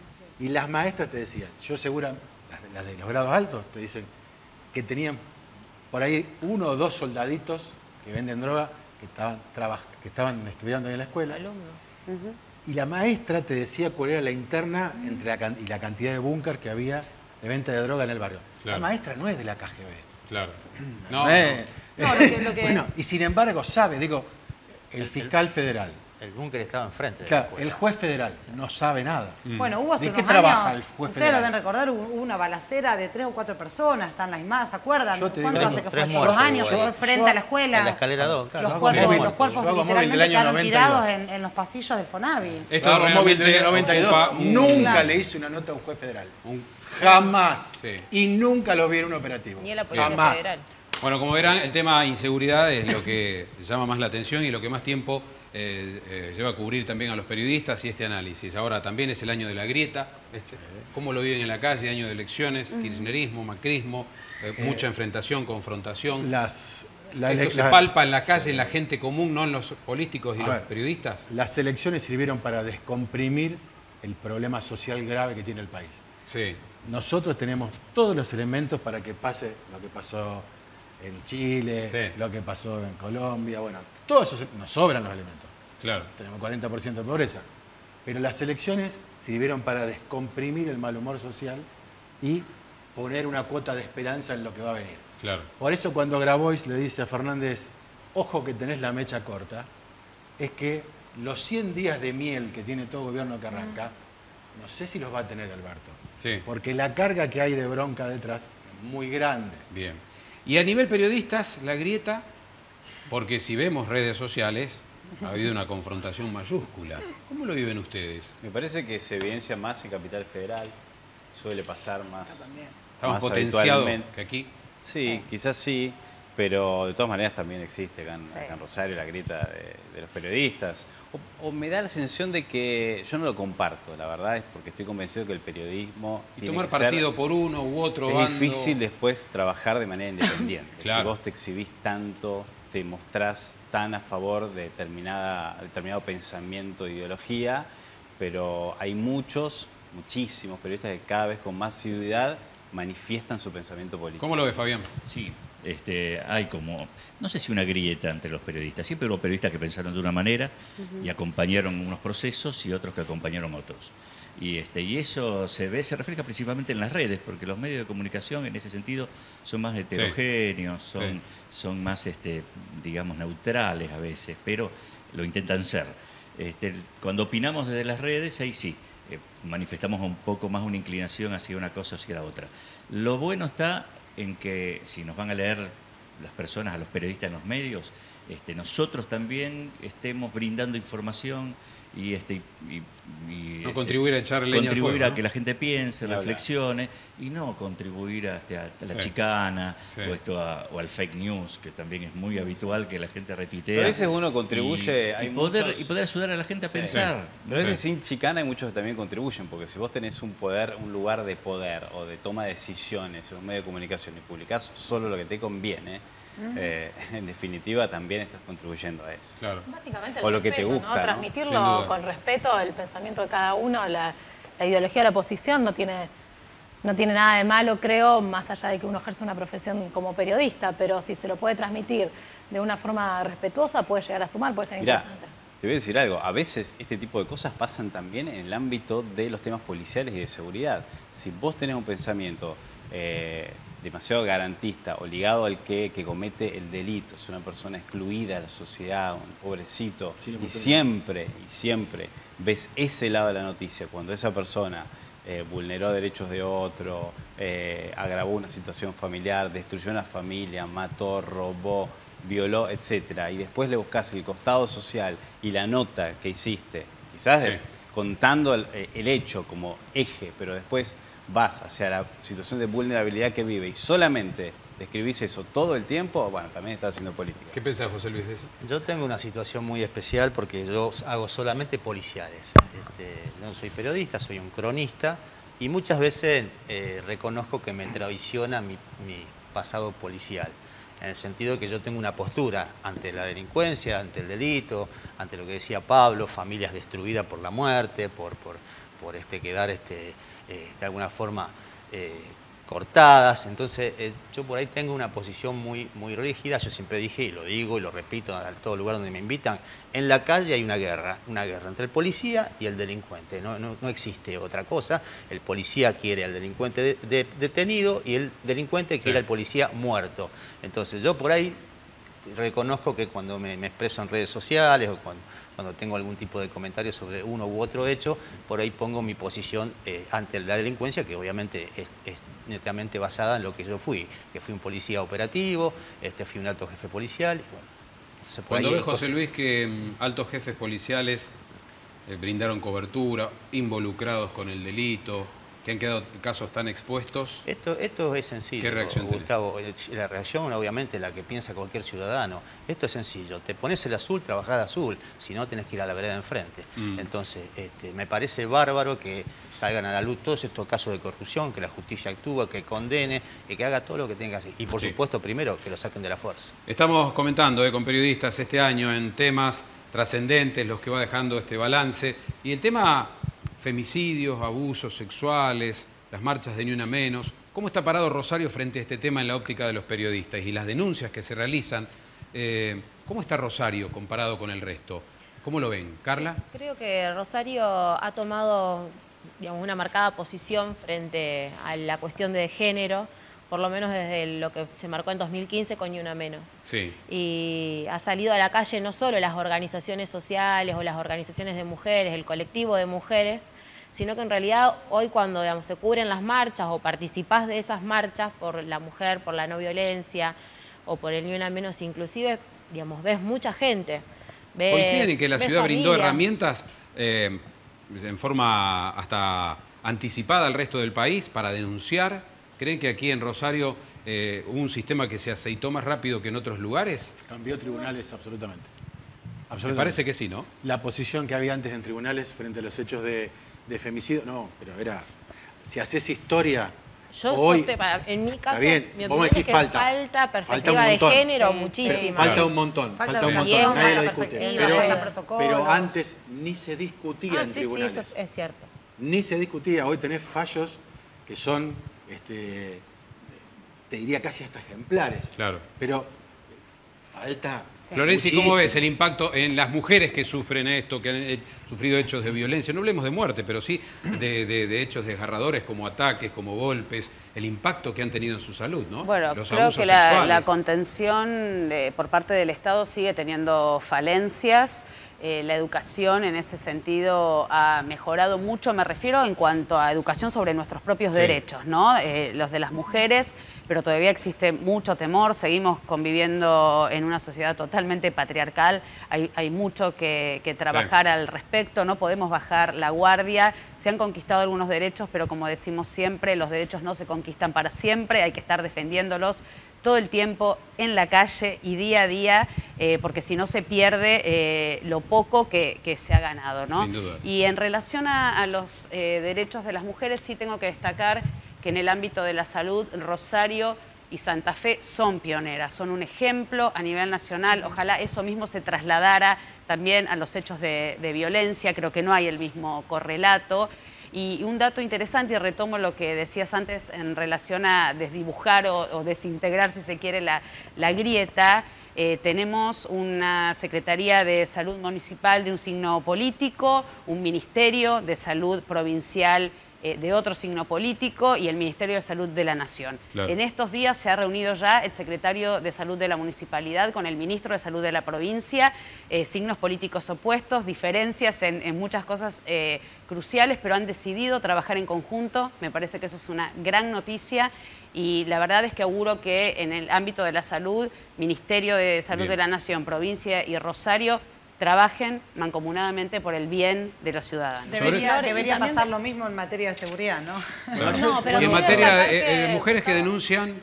y las maestras te decían, yo segura, las, de- las de los grados altos, te dicen que tenían por ahí uno o dos soldaditos que venden droga que estaban, traba- que estaban estudiando ahí en la escuela. Alumnos. Y la maestra te decía cuál era la interna entre la, can- y la cantidad de búnker que había de venta de droga en el barrio. Claro. La maestra no es de la K G B. Claro. No, Eh, No, lo que- lo que- Bueno, y sin embargo sabe, digo, el fiscal federal, El búnker estaba enfrente. de la claro, escuela. el juez federal no sabe nada. Bueno, hubo hace ¿De qué unos trabaja años, el juez ustedes federal? lo deben recordar, hubo hubo una balacera de tres o cuatro personas, están las imágenes, ¿se acuerdan? Yo te digo, ¿Cuánto tres- hace que fue? tres Hace dos muertos años que hubo ahí. fue frente Yo- a la escuela. En la escalera dos, claro. Los Yo hago cuerpos, móvil, los cuerpos yo hago móvil del literalmente año quedaron noventa y dos. tirados en, en los pasillos del Fonavi. esto Yo hago móvil del realmente año noventa y dos, ocupa un- nunca Claro. le hice una nota a un juez federal. un- Jamás. Sí. Y nunca lo vi en un operativo. Ni a la Policía Jamás. Federal. Bueno, como verán, el tema inseguridad es lo que llama más la atención y lo que más tiempo eh, eh, lleva a cubrir también a los periodistas y este análisis. Ahora también es el año de la grieta, este, cómo lo viven en la calle, año de elecciones, kirchnerismo, macrismo, eh, mucha enfrentación, confrontación. Las, la- Esto la- se palpa en la calle, en la gente común, no en los políticos y A los ver. periodistas. Las elecciones sirvieron para descomprimir el problema social grave que tiene el país. Sí, Nosotros tenemos todos los elementos para que pase lo que pasó en Chile, Sí. lo que pasó en Colombia, bueno, todos esos, nos sobran los elementos. claro. Tenemos cuarenta por ciento de pobreza. Pero las elecciones sirvieron para descomprimir el mal humor social y poner una cuota de esperanza en lo que va a venir. Claro. Por eso cuando Grabois le dice a Fernández, ojo que tenés la mecha corta, es que los cien días de miel que tiene todo gobierno que arranca, no sé si los va a tener Alberto. Sí. Porque la carga que hay de bronca detrás es muy grande. Bien. Y a nivel periodistas, la grieta, porque si vemos redes sociales, ha habido una confrontación mayúscula. ¿Cómo lo viven ustedes? Me parece que se evidencia más en Capital Federal, suele pasar más. ¿Está más más potenciado habitualmente. que aquí? Sí, quizás sí, pero de todas maneras también existe acá en, Sí. acá en Rosario la grieta de, de los periodistas. O, o me da la sensación de que yo no lo comparto, la verdad es porque estoy convencido que el periodismo Y tiene tomar que ser- partido por uno u otro es bando. difícil después trabajar de manera independiente. Claro. Si vos te exhibís tanto, te mostrás tan a favor de determinada, determinado pensamiento, ideología, pero hay muchos, muchísimos periodistas que cada vez con más asiduidad manifiestan su pensamiento político. ¿Cómo lo ve Fabián? Sí, este, hay como, no sé si una grieta entre los periodistas. Siempre hubo periodistas que pensaron de una manera y acompañaron unos procesos y otros que acompañaron otros. Y, este, y eso se ve, se refleja principalmente en las redes, porque los medios de comunicación en ese sentido son más heterogéneos, son, Sí. son más, este, digamos, neutrales a veces, pero lo intentan ser. Este, cuando opinamos desde las redes, ahí sí, eh, manifestamos un poco más una inclinación hacia una cosa o hacia la otra. Lo bueno está en que si nos van a leer las personas, a los periodistas en los medios, este, nosotros también estemos brindando información y, este, y, y no este, contribuir a echar leña contribuir al fuego, a ¿no? que la gente piense, Ni reflexione y no contribuir a, este, a la Sí. chicana Sí. o, esto a- o al fake news, que también es muy habitual que la gente retuitea. Pero a veces uno contribuye, y, hay y poder, muchos- y poder ayudar a la gente a Sí. pensar. Pero a veces sin chicana hay muchos que también contribuyen, porque si vos tenés un poder, un lugar de poder o de toma de decisiones en un medio de comunicación y publicás solo lo que te conviene, eh, en definitiva también estás contribuyendo a eso. Claro. Básicamente O el lo que te respeto, gusta, ¿no? ¿no? Transmitirlo Sin duda. con respeto, el pensamiento de cada uno, la, la ideología de la oposición no tiene, no tiene nada de malo, creo, más allá de que uno ejerce una profesión como periodista, pero si se lo puede transmitir de una forma respetuosa, puede llegar a sumar, puede ser Mirá, interesante. te voy a decir algo, a veces este tipo de cosas pasan también en el ámbito de los temas policiales y de seguridad. Si vos tenés un pensamiento eh, demasiado garantista o ligado al que, que comete el delito, es una persona excluida de la sociedad, un pobrecito, Sí, y siempre, y siempre ves ese lado de la noticia, cuando esa persona eh, vulneró derechos de otro, eh, agravó una situación familiar, destruyó una familia, mató, robó, violó, etcétera, y después le buscas el costado social y la nota que hiciste, quizás de- Sí. contando el, el hecho como eje, pero después vas hacia la situación de vulnerabilidad que vive y solamente describís eso todo el tiempo, bueno, también estás haciendo política. ¿Qué pensás, José Luis, de eso? Yo tengo una situación muy especial porque yo hago solamente policiales. Este, yo no soy periodista, soy un cronista y muchas veces eh, reconozco que me traiciona mi, mi pasado policial. En el sentido que yo tengo una postura ante la delincuencia, ante el delito, ante lo que decía Pablo, familias destruidas por la muerte, por, por, por este, quedar este, eh, de alguna forma eh, cortadas. Entonces eh, yo por ahí tengo una posición muy, muy rígida. Yo siempre dije, y lo digo y lo repito a todo lugar donde me invitan, en la calle hay una guerra, una guerra entre el policía y el delincuente. No, no, no existe otra cosa. El policía quiere al delincuente de, de, detenido y el delincuente quiere Sí. al policía muerto. Entonces yo por ahí reconozco que cuando me, me expreso en redes sociales o cuando, cuando tengo algún tipo de comentario sobre uno u otro hecho, por ahí pongo mi posición eh, ante la delincuencia, que obviamente es, es netamente basada en lo que yo fui, que fui un policía operativo, este, fui un alto jefe policial. Y bueno, entonces por Cuando ahí ves, hay José cosas- Luis, que mm, altos jefes policiales eh, brindaron cobertura, involucrados con el delito, que han quedado casos tan expuestos, Esto, esto es sencillo, ¿Qué reacción tenés? Gustavo. Eh, La reacción, obviamente, la que piensa cualquier ciudadano. Esto es sencillo. Te pones el azul, trabajás de azul. Si no, tenés que ir a la vereda de enfrente. Mm. Entonces, este, me parece bárbaro que salgan a la luz todos estos casos de corrupción, que la justicia actúe, que condene, y que haga todo lo que tenga que hacer. Y, por Sí. supuesto, primero, que lo saquen de la fuerza. estamos comentando eh, con periodistas este año en temas trascendentes, los que va dejando este balance, y el tema femicidios, abusos sexuales, las marchas de Ni Una Menos. ¿Cómo está parado Rosario frente a este tema en la óptica de los periodistas y las denuncias que se realizan? Eh, ¿Cómo está Rosario comparado con el resto? ¿Cómo lo ven? ¿Carla? Creo que Rosario ha tomado, digamos, una marcada posición frente a la cuestión de género, por lo menos desde lo que se marcó en dos mil quince con Ni Una Menos. Sí. Y ha salido a la calle no solo las organizaciones sociales o las organizaciones de mujeres, el colectivo de mujeres, sino que en realidad hoy cuando, digamos, se cubren las marchas o participás de esas marchas por la mujer, por la no violencia o por el Ni Una Menos inclusive, digamos, ves mucha gente. Ves, ¿Coinciden en que la ves ciudad brindó familia. herramientas eh, en forma hasta anticipada al resto del país para denunciar? ¿Creen que aquí en Rosario eh, hubo un sistema que se aceitó más rápido que en otros lugares? Cambió tribunales absolutamente. Me Absolutamente. parece que sí, ¿no? La posición que había antes en tribunales frente a los hechos de, de femicidio, no, pero era, si haces historia, Yo hoy, soste- para- en mi caso, bien, mi vos opinión me es decís que falta. falta perspectiva Falta un de montón. género Sí, muchísima. sí. falta Claro. un montón, Falta falta, un montón, educación, nadie lo falta discute. perspectiva, Pero, falta protocolos. pero antes ni se discutía Ah, en sí, sí, tribunales. eso es cierto. Ni se discutía. Hoy tenés fallos que son, este, te diría casi hasta ejemplares. Claro. Pero falta. Florencia, ¿cómo muchísimo. ves el impacto en las mujeres que sufren esto, que han eh, sufrido hechos de violencia? No hablemos de muerte, pero sí de, de- de hechos desgarradores como ataques, como golpes, el impacto que han tenido en su salud, ¿no? Bueno, Los creo abusos que la, sexuales. la contención de, por parte del Estado sigue teniendo falencias. Eh, la educación en ese sentido ha mejorado mucho, me refiero en cuanto a educación sobre nuestros propios Sí. derechos, ¿no? Eh, los de las mujeres, pero todavía existe mucho temor, seguimos conviviendo en una sociedad totalmente patriarcal, hay, hay mucho que, que trabajar al respecto, no podemos bajar la guardia, se han conquistado algunos derechos, pero como decimos siempre, los derechos no se conquistan para siempre, hay que estar defendiéndolos todo el tiempo en la calle y día a día, eh, porque si no se pierde eh, lo poco que, que se ha ganado, ¿no? Sin dudas. Y en relación a, a los eh, derechos de las mujeres, sí tengo que destacar que en el ámbito de la salud, Rosario y Santa Fe son pioneras, son un ejemplo a nivel nacional. Ojalá eso mismo se trasladara también a los hechos de, de violencia, creo que no hay el mismo correlato. Y un dato interesante, y retomo lo que decías antes en relación a desdibujar o, o desintegrar, si se quiere, la, la grieta, eh, tenemos una Secretaría de Salud Municipal de un signo político, un Ministerio de Salud Provincial eh, de otro signo político y el Ministerio de Salud de la Nación. Claro. En estos días se ha reunido ya el Secretario de Salud de la Municipalidad con el Ministro de Salud de la provincia, eh, signos políticos opuestos, diferencias en, en muchas cosas eh, cruciales, pero han decidido trabajar en conjunto. Me parece que eso es una gran noticia y la verdad es que auguro que en el ámbito de la salud, Ministerio de Salud Bien. de la Nación, provincia y Rosario, trabajen mancomunadamente por el bien de los ciudadanos. Debería, Sobre- debería y también pasar de- lo mismo en materia de seguridad, ¿no? Claro. No, pero y en quiero materia destacar de que- eh, mujeres que denuncian,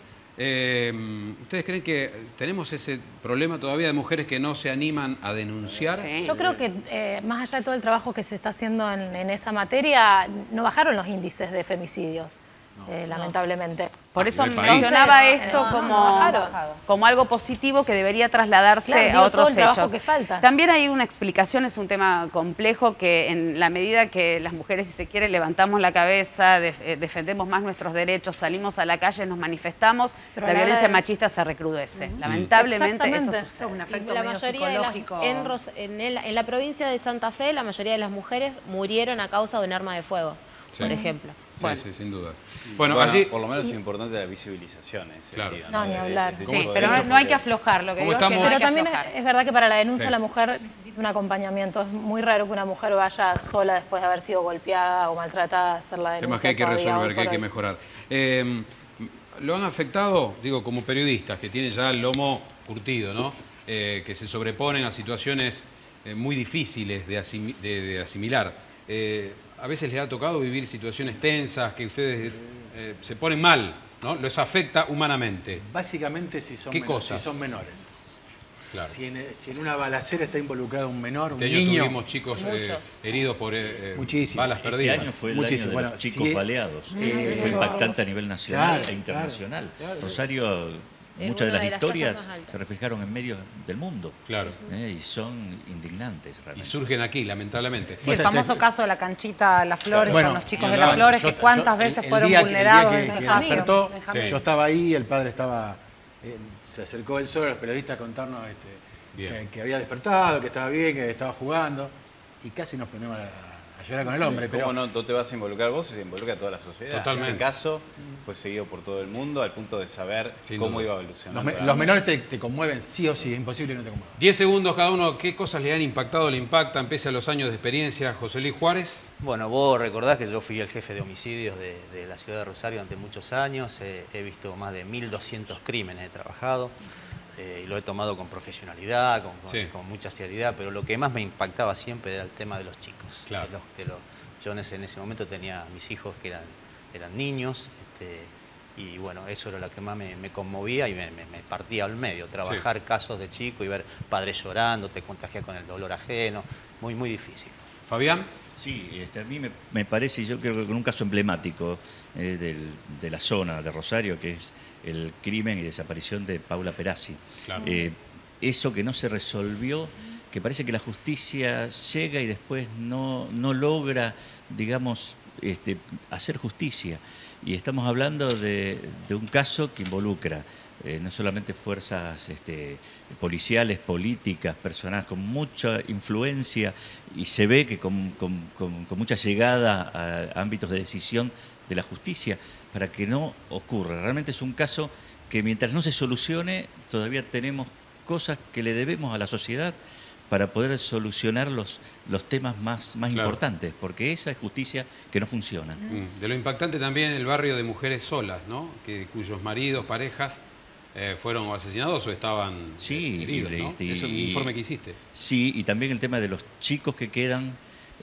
eh, ¿ustedes creen que tenemos ese problema todavía de mujeres que no se animan a denunciar? Sí. Yo creo que eh, más allá de todo el trabajo que se está haciendo en, en esa materia, no bajaron los índices de femicidios, eh, lamentablemente. Por eso Ah, del país. mencionaba Entonces, esto no, no, como, no bajaron. como algo positivo que debería trasladarse Claro, a digo, otros todo el trabajo hechos. que falta. También hay una explicación, es un tema complejo, que en la medida que las mujeres, si se quiere, levantamos la cabeza, def- eh, defendemos más nuestros derechos, salimos a la calle, nos manifestamos, Pero la a la violencia hora de- machista se recrudece. Lamentablemente eso Exactamente. sucede. Es un efecto Y la medio mayoría de las- psicológico. en, Ros- en, el- en la provincia de Santa Fe, la mayoría de las mujeres murieron a causa de un arma de fuego, Sí. por ejemplo. Sí, sí, sin dudas. Bueno, Bueno, allí... por lo menos es importante la visibilización en ese Claro. sentido, No, ni De- de- hablar. de Sí, tipo de pero no, derechos, no hay que porque- aflojar, lo que ¿Cómo digo es que estamos? no hay Pero que también es, aflojar. es verdad que para la denuncia Sí. la mujer necesita un acompañamiento. Es muy raro que una mujer vaya sola después de haber sido golpeada o maltratada a hacer la denuncia. Temas que hay que todavía resolver, hoy que hay por que hoy. mejorar. Eh, ¿Lo han afectado, digo, como periodistas que tienen ya el lomo curtido, ¿no? Eh, que se sobreponen a situaciones eh, muy difíciles de, asimi- de- de asimilar? Eh, a veces les ha tocado vivir situaciones tensas, que ustedes eh, se ponen mal, ¿no? ¿Los afecta humanamente? Básicamente si son, ¿Qué menores, cosas? si son menores. Claro. Si, en, si en una balacera está involucrado un menor, un Este año niño, tuvimos chicos eh, heridos por eh, eh, Muchísimo. balas Este perdidas. año fue el Muchísimo. año de los Bueno, chicos si- baleados. eh, fue impactante a nivel nacional Claro, e internacional. claro, claro. Rosario, Es muchas de una las de las tasas historias más altas. se reflejaron en medios del mundo. Claro. eh, y son indignantes Y realmente. surgen aquí, lamentablemente. Sí, el famoso caso de la canchita Las Flores Bueno, con los chicos y de Las hablaban- Flores, yo- que cuántas yo- veces el- el fueron día que- el día vulnerados que- en ese que espacio. despertó, Benjamín. Sí. yo estaba ahí, el padre estaba, eh, se acercó él solo a los periodistas a contarnos este, Bien. que, que había despertado, que estaba bien, que estaba jugando, y casi nos ponemos a, a llorar con el hombre. ¿Cómo pero, no, no te vas a involucrar vos? Se involucra toda la sociedad. Totalmente. Ese caso fue seguido por todo el mundo al punto de saber Sin cómo dudas. iba los, evolucionando. me- los menores te, te conmueven sí o sí, es imposible que no te conmuevan. Diez segundos cada uno. ¿Qué cosas le han impactado, le impactan, pese a los años de experiencia? José Luis Juárez. Bueno, vos recordás que yo fui el jefe de homicidios de, de la ciudad de Rosario durante muchos años, eh, he visto más de mil doscientos crímenes, he trabajado eh, y lo he tomado con profesionalidad, con, con- Sí. con mucha seriedad, pero lo que más me impactaba siempre era el tema de los chicos. Claro. De los- de los- yo en ese, en ese momento tenía mis hijos que eran, eran niños, este, y bueno, eso era lo que más me, me conmovía y me, me- me partía al medio, trabajar casos de chicos y ver padres llorando, te contagias con el dolor ajeno, muy, muy difícil. Fabián. Sí, este, a mí me, me parece, y yo creo que con un caso emblemático eh, del- de la zona de Rosario, que es el crimen y desaparición de Paula Perazzi. Claro. Eh, eso que no se resolvió, que parece que la justicia llega y después no, no logra, digamos, este, hacer justicia. Y estamos hablando de, de un caso que involucra eh, no solamente fuerzas este, policiales, políticas, personas con mucha influencia, y se ve que con, con, con, con mucha llegada a ámbitos de decisión de la justicia, para que no ocurra. Realmente es un caso que mientras no se solucione, todavía tenemos cosas que le debemos a la sociedad para poder solucionar los, los temas más, más claro. importantes, porque esa es justicia que no funciona. De lo impactante también el barrio de mujeres solas, ¿no? Que, cuyos maridos, parejas, eh, fueron asesinados o estaban sí, heridos, ¿no? este, Eso es un informe que hiciste. Sí, y también el tema de los chicos que quedan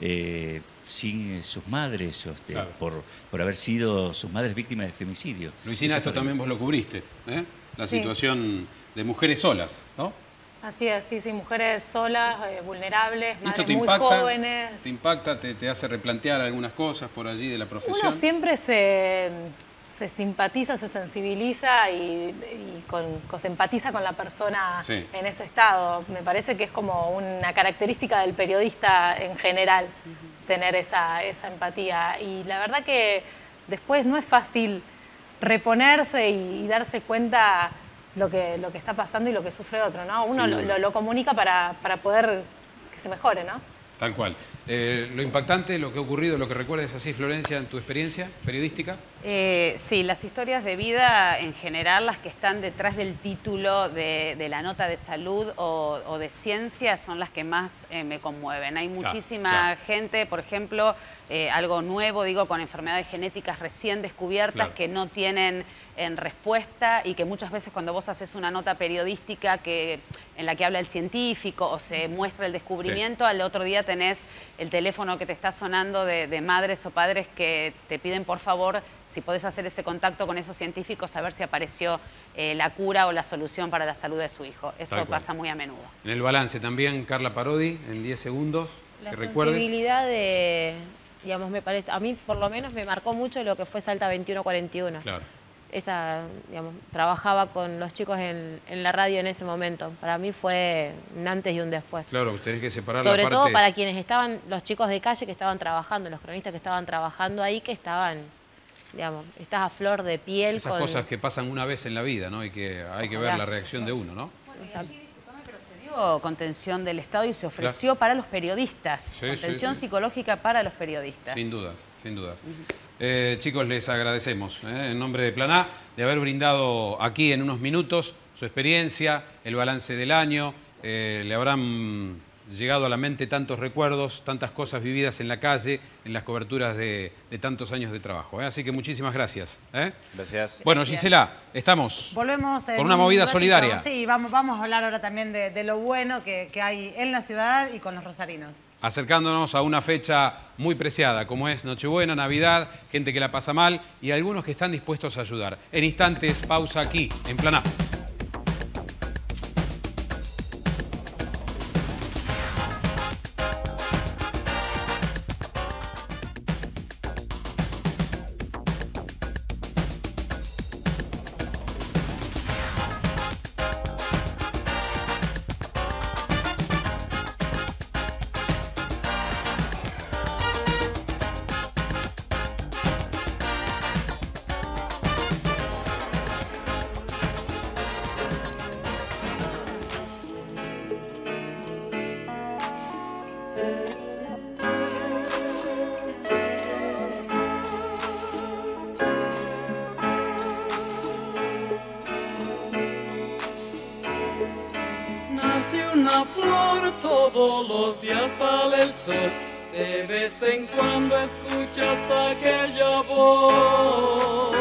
eh, sin sus madres, este, claro. por, por haber sido sus madres víctimas de femicidio. Luisina, esto también vos lo cubriste, ¿eh? La sí. situación de mujeres solas, ¿no? Así es, sí, sí, mujeres solas, eh, vulnerables, madres ¿Esto te muy impacta, jóvenes. ¿Te impacta, te, te hace replantear algunas cosas por allí de la profesión? Uno siempre se, se simpatiza, se sensibiliza y, y con, con, se empatiza con la persona sí. en ese estado. Me parece que es como una característica del periodista en general, uh-huh. tener esa, esa empatía. Y la verdad que después no es fácil reponerse y, y darse cuenta lo que, lo que está pasando y lo que sufre otro, ¿no? Uno sí, lo, lo, lo comunica para, para poder que se mejore, ¿no? Tal cual. Eh, lo impactante, lo que ha ocurrido, lo que recuerdas así, Florencia, en tu experiencia periodística. Eh, sí, las historias de vida en general, las que están detrás del título de, de la nota de salud o, o de ciencia, son las que más eh, me conmueven. Hay muchísima claro, claro. gente, por ejemplo, eh, algo nuevo, digo, con enfermedades genéticas recién descubiertas claro. que no tienen en respuesta y que muchas veces cuando vos haces una nota periodística que, en la que habla el científico o se muestra el descubrimiento, sí. al otro día tenés el teléfono que te está sonando de, de madres o padres que te piden por favor si podés hacer ese contacto con esos científicos, a ver si apareció eh, la cura o la solución para la salud de su hijo. Eso pasa muy a menudo. En el balance también, Carla Parodi, en diez segundos, la que recuerdes. La sensibilidad de, digamos, me parece, a mí por lo menos me marcó mucho lo que fue Salta veintiuno cuarenta y uno. Claro. Esa, digamos, trabajaba con los chicos en, en la radio en ese momento. Para mí fue un antes y un después. Claro, tenés que separar Sobre la parte... todo para quienes estaban, los chicos de calle que estaban trabajando, los cronistas que estaban trabajando ahí, que estaban, digamos, estás a flor de piel. Esas con... cosas que pasan una vez en la vida, ¿no? Y que hay que ver la reacción de uno, ¿no? Bueno, contención del Estado y se ofreció claro. para los periodistas, sí, contención sí, sí. psicológica para los periodistas. Sin dudas, sin dudas. Uh-huh. eh, chicos, les agradecemos, eh, en nombre de Plan A, de haber brindado aquí en unos minutos su experiencia, el balance del año. Eh, le habrán llegado a la mente tantos recuerdos, tantas cosas vividas en la calle, en las coberturas de, de tantos años de trabajo. ¿eh? Así que muchísimas gracias. ¿eh? Gracias. Bueno, Gisela, estamos Volvemos por una movida ratito. solidaria. Sí, vamos, vamos a hablar ahora también de, de lo bueno que, que hay en la ciudad y con los rosarinos. Acercándonos a una fecha muy preciada, como es Nochebuena, Navidad, gente que la pasa mal y algunos que están dispuestos a ayudar. En instantes, pausa aquí, en Plan A. Nace una flor, todos los días sale el sol, de vez en cuando escuchas aquella voz,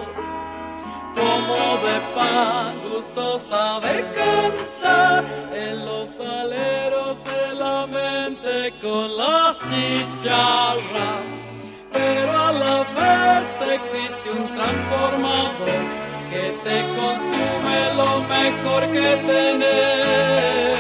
como de pan gustosa de cantar, en los aleros de la mente con las chicharras, pero a la vez existe un transformador que te consume lo mejor que tenés,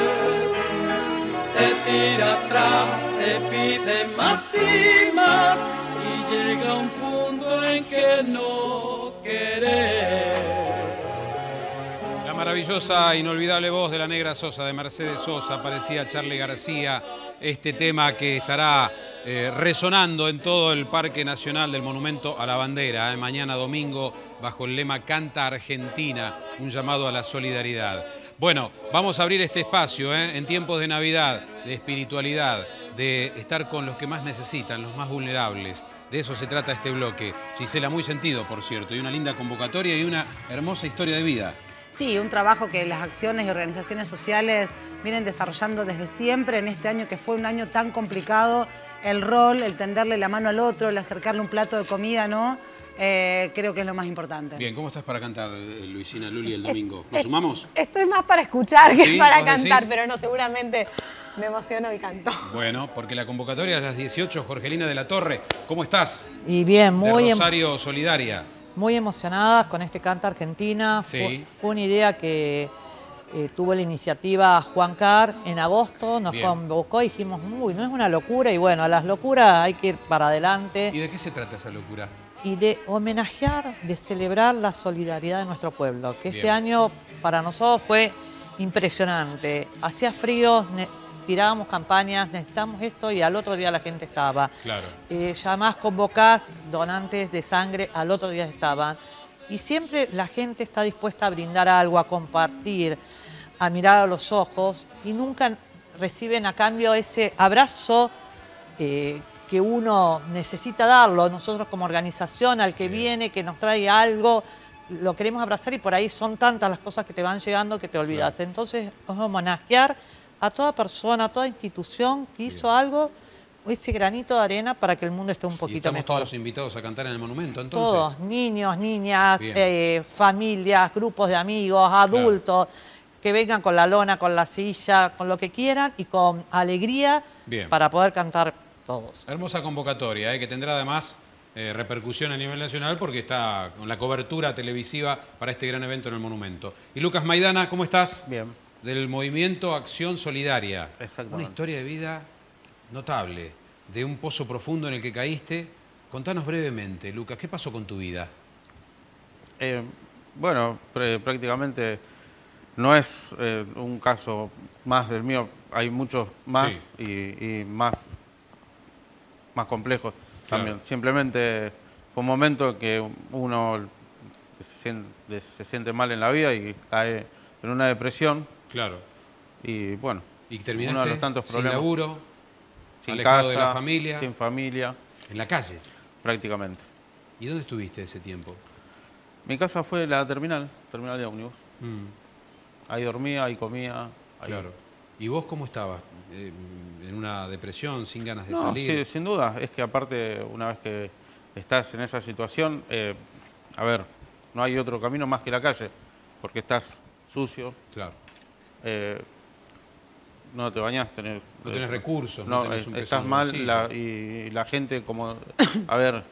te tira atrás, te pide más y más, y llega un punto en que no querés. La maravillosa, inolvidable voz de la Negra Sosa, de Mercedes Sosa, aparecía Charly García, este tema que estará eh, resonando en todo el Parque Nacional del Monumento a la Bandera, eh, mañana domingo, bajo el lema Canta Argentina, un llamado a la solidaridad. Bueno, vamos a abrir este espacio eh, en tiempos de Navidad, de espiritualidad, de estar con los que más necesitan, los más vulnerables. De eso se trata este bloque. Gisela, muy sentido, por cierto, y una linda convocatoria y una hermosa historia de vida. Sí, un trabajo que las acciones y organizaciones sociales vienen desarrollando desde siempre en este año que fue un año tan complicado. El rol, el tenderle la mano al otro, el acercarle un plato de comida, ¿no? Eh, creo que es lo más importante. Bien, ¿cómo estás para cantar, Luisina Luli, el domingo? ¿Nos sumamos? Estoy más para escuchar que ¿Sí? para ¿Vos cantar, decís? pero no, seguramente me emociono y canto. Bueno, porque la convocatoria es a las dieciocho. Jorgelina de la Torre, ¿cómo estás? Y bien, muy, de em Rosario Solidaria. muy emocionada con este Canta Argentina. Sí. Fue, fue una idea que eh, tuvo la iniciativa Juan Carr en agosto, nos Bien. convocó y dijimos, uy, no es una locura, y bueno, a las locuras hay que ir para adelante. ¿Y de qué se trata esa locura? Y de homenajear, de celebrar la solidaridad de nuestro pueblo, que este Bien. año para nosotros fue impresionante. Hacía frío, tirábamos campañas, necesitamos esto, y al otro día la gente estaba. Claro. Eh, llamás, convocás, donantes de sangre, al otro día estaban. Y siempre la gente está dispuesta a brindar algo, a compartir, a mirar a los ojos, y nunca reciben a cambio ese abrazo eh, que uno necesita darlo. Nosotros como organización, al que viene, que nos trae algo, lo queremos abrazar, y por ahí son tantas las cosas que te van llegando que te olvidas. Claro. Entonces, homenajear a toda persona, a toda institución que hizo Bien. algo, ese granito de arena para que el mundo esté un poquito y estamos mejor. Todos invitados a cantar en el monumento, entonces. Todos, niños, niñas, eh, familias, grupos de amigos, adultos, claro. que vengan con la lona, con la silla, con lo que quieran y con alegría Bien. para poder cantar todos. Hermosa convocatoria, eh, que tendrá además eh, repercusión a nivel nacional porque está con la cobertura televisiva para este gran evento en el monumento. Y Lucas Maidana, ¿cómo estás? Bien. Del movimiento Acción Solidaria. Exactamente. Una historia de vida notable, de un pozo profundo en el que caíste. Contanos brevemente, Lucas, ¿qué pasó con tu vida? Eh, bueno, prácticamente no es eh, un caso más del mío, hay muchos más sí. y, y más, más complejos claro. también. Simplemente fue un momento que uno se siente, se siente mal en la vida y cae en una depresión. Claro. Y bueno, ¿Y terminaste uno de los tantos problemas. sin laburo, sin alejado casa, de la familia? Sin familia. ¿En la calle? Prácticamente. ¿Y dónde estuviste ese tiempo? Mi casa fue la terminal, terminal de ómnibus. Mm. Ahí dormía, ahí comía. Ahí... Claro. ¿Y vos cómo estabas? Eh, ¿En una depresión, sin ganas de no, salir? Sí, sin duda. Es que aparte, una vez que estás en esa situación, eh, a ver, no hay otro camino más que la calle, porque estás sucio. Claro. Eh, no te bañás, tenés, no tenés eh, recursos, no, no tenés un estás mal la, y la gente como, a ver,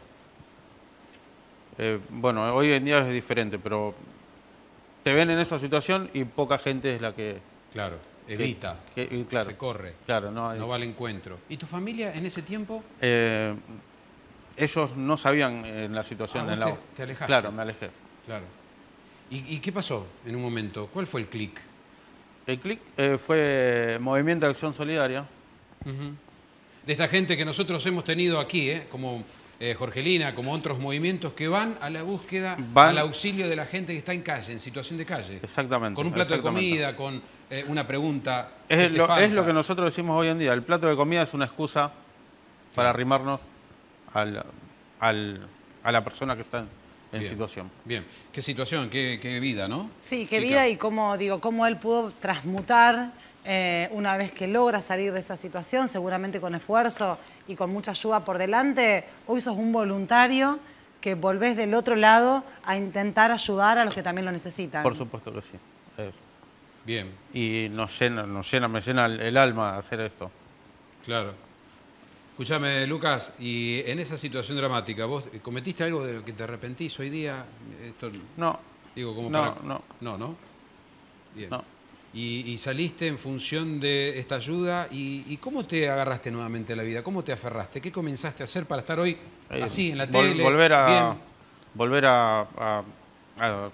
eh, bueno, hoy en día es diferente, pero te ven en esa situación y poca gente es la que... Claro, evita, que, que, claro, se corre, claro, no, hay, no va al encuentro. ¿Y tu familia en ese tiempo? Eh, ellos no sabían en la situación ah, del te, lado. ¿Te alejaste? Claro, me alejé. Claro. ¿Y, ¿Y qué pasó en un momento? ¿Cuál fue el clic? El clic eh, fue Movimiento de Acción Solidaria. Uh-huh. De esta gente que nosotros hemos tenido aquí, ¿eh? como eh, Jorgelina, como otros movimientos que van a la búsqueda, van... al auxilio de la gente que está en calle, en situación de calle. Exactamente. Con un plato de comida, con eh, una pregunta. Es lo, es lo que nosotros decimos hoy en día. El plato de comida es una excusa para sí. arrimarnos al, al, a la persona que está en... en bien, situación. Bien. ¿Qué situación? ¿Qué, qué vida, no? Sí, qué Chicas. vida y cómo, digo, cómo él pudo transmutar eh, una vez que logra salir de esa situación, seguramente con esfuerzo y con mucha ayuda por delante. Hoy sos un voluntario que volvés del otro lado a intentar ayudar a los que también lo necesitan. Por supuesto que sí. Es. Bien. Y nos llena, nos llena, me llena el, el alma hacer esto. Claro. Escúchame, Lucas, y en esa situación dramática, ¿vos cometiste algo de lo que te arrepentís hoy día? Esto, no. Digo, como no, para... no. No, ¿no? Bien. No. Y, y saliste en función de esta ayuda, y, y ¿cómo te agarraste nuevamente a la vida? ¿Cómo te aferraste? ¿Qué comenzaste a hacer para estar hoy eh, así, en la vol tele? Volver a, bien? volver a, a, a,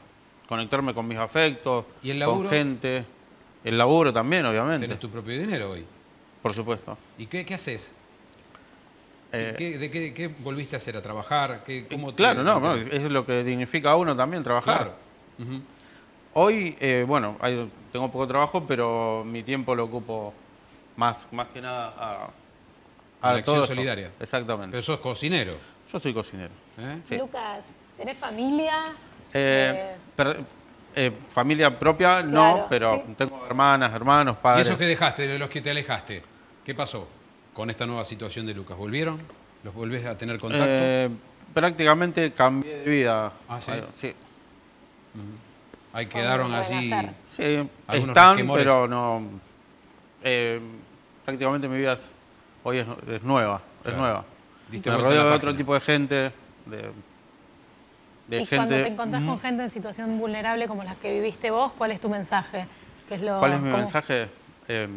conectarme con mis afectos, ¿Y el laburo? con gente. El laburo también, obviamente. ¿Tenés tu propio dinero hoy? Por supuesto. ¿Y qué, qué haces? Eh, ¿Qué, de qué, ¿Qué volviste a hacer? ¿A trabajar? ¿Qué, cómo te- claro, no, cómo no, te- es lo que dignifica a uno también trabajar. Claro. Ujú. Hoy, eh, bueno, hay- tengo poco trabajo, pero mi tiempo lo ocupo más, más que nada a, A a la todo acción esto. solidaria. Exactamente. Pero sos cocinero. Yo soy cocinero. ¿Eh? Sí. Lucas, ¿tenés familia? Eh, Eh, per- eh, familia propia, Claro, no, pero sí. tengo hermanas, hermanos, ¿Y padres. esos que dejaste, de los que te alejaste? ¿Qué pasó con esta nueva situación de Lucas? ¿Volvieron? ¿Los volvés a tener contacto? Eh, prácticamente cambié de vida. Ah, ¿sí? Sí. Ahí quedaron allí. Sí, algunos están, resquemores. pero no. eh, prácticamente mi vida es- hoy es, es nueva. Claro. Es nueva. Diste Me vuelta a rodeo la de otro página. tipo de gente. De, de y gente. cuando te encontrás Ujú. con gente en situación vulnerable como la que viviste vos, ¿cuál es tu mensaje? ¿Qué es lo, ¿Cuál es mi cómo- mensaje? Eh,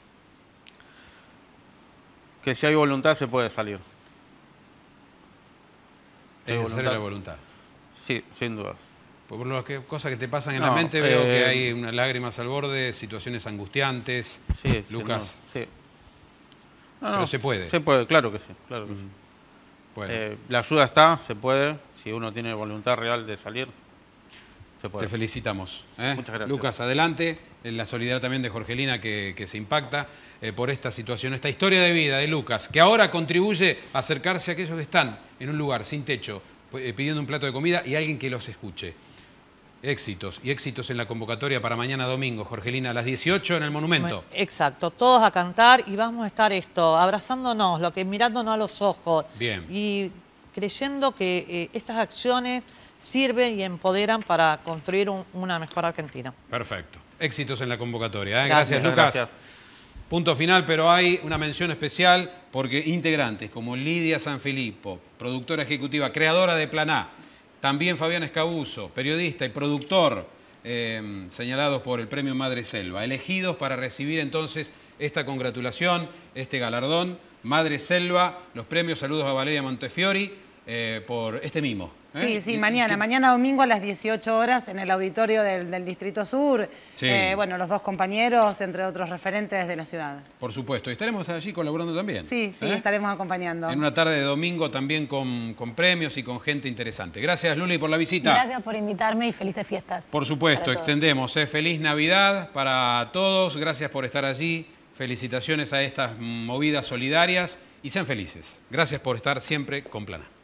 que si hay voluntad se puede salir. Es necesaria la voluntad. Sí, sin dudas. Por las que, cosas que te pasan en No, la mente, veo que eh, hay unas lágrimas al borde, situaciones angustiantes. Sí, Lucas. sin duda, sí. No, Pero no, se puede. Se puede, claro que sí. Claro que sí. Bueno. Eh, la ayuda está, se puede. Si uno tiene voluntad real de salir, se puede. Te felicitamos. ¿eh? Muchas gracias. Lucas, adelante. En la solidaridad también de Jorgelina que, que se impacta eh, por esta situación, esta historia de vida de Lucas, que ahora contribuye a acercarse a aquellos que están en un lugar sin techo, eh, pidiendo un plato de comida y alguien que los escuche. Éxitos y éxitos en la convocatoria para mañana domingo, Jorgelina, a las dieciocho en el Monumento. Exacto, todos a cantar y vamos a estar esto, abrazándonos, lo que mirándonos a los ojos. Bien. Y creyendo que eh, estas acciones sirven y empoderan para construir un- una mejor Argentina. Perfecto. Éxitos en la convocatoria. ¿eh? Gracias. Gracias, Lucas. Gracias. Punto final, pero hay una mención especial porque integrantes como Lidia Sanfilippo, productora ejecutiva, creadora de Plan A, también Fabián Escabuso, periodista y productor, eh, señalados por el Premio Madre Selva, elegidos para recibir entonces esta congratulación, este galardón. Madre Selva, los premios, saludos a Valeria Montefiori eh, por este mimo. ¿eh? Sí, sí, Y- mañana, y- mañana domingo a las dieciocho horas en el auditorio del, del Distrito Sur. Sí. Eh, bueno, los dos compañeros, entre otros referentes de la ciudad. Por supuesto, y estaremos allí colaborando también. Sí, sí, ¿eh? estaremos acompañando. En una tarde de domingo también con, con premios y con gente interesante. Gracias, Luli, por la visita. Gracias por invitarme y felices fiestas. Por supuesto, para todos. extendemos. ¿eh? Feliz Navidad para todos. Gracias por estar allí. Felicitaciones a estas movidas solidarias y sean felices. Gracias por estar siempre con Plan A.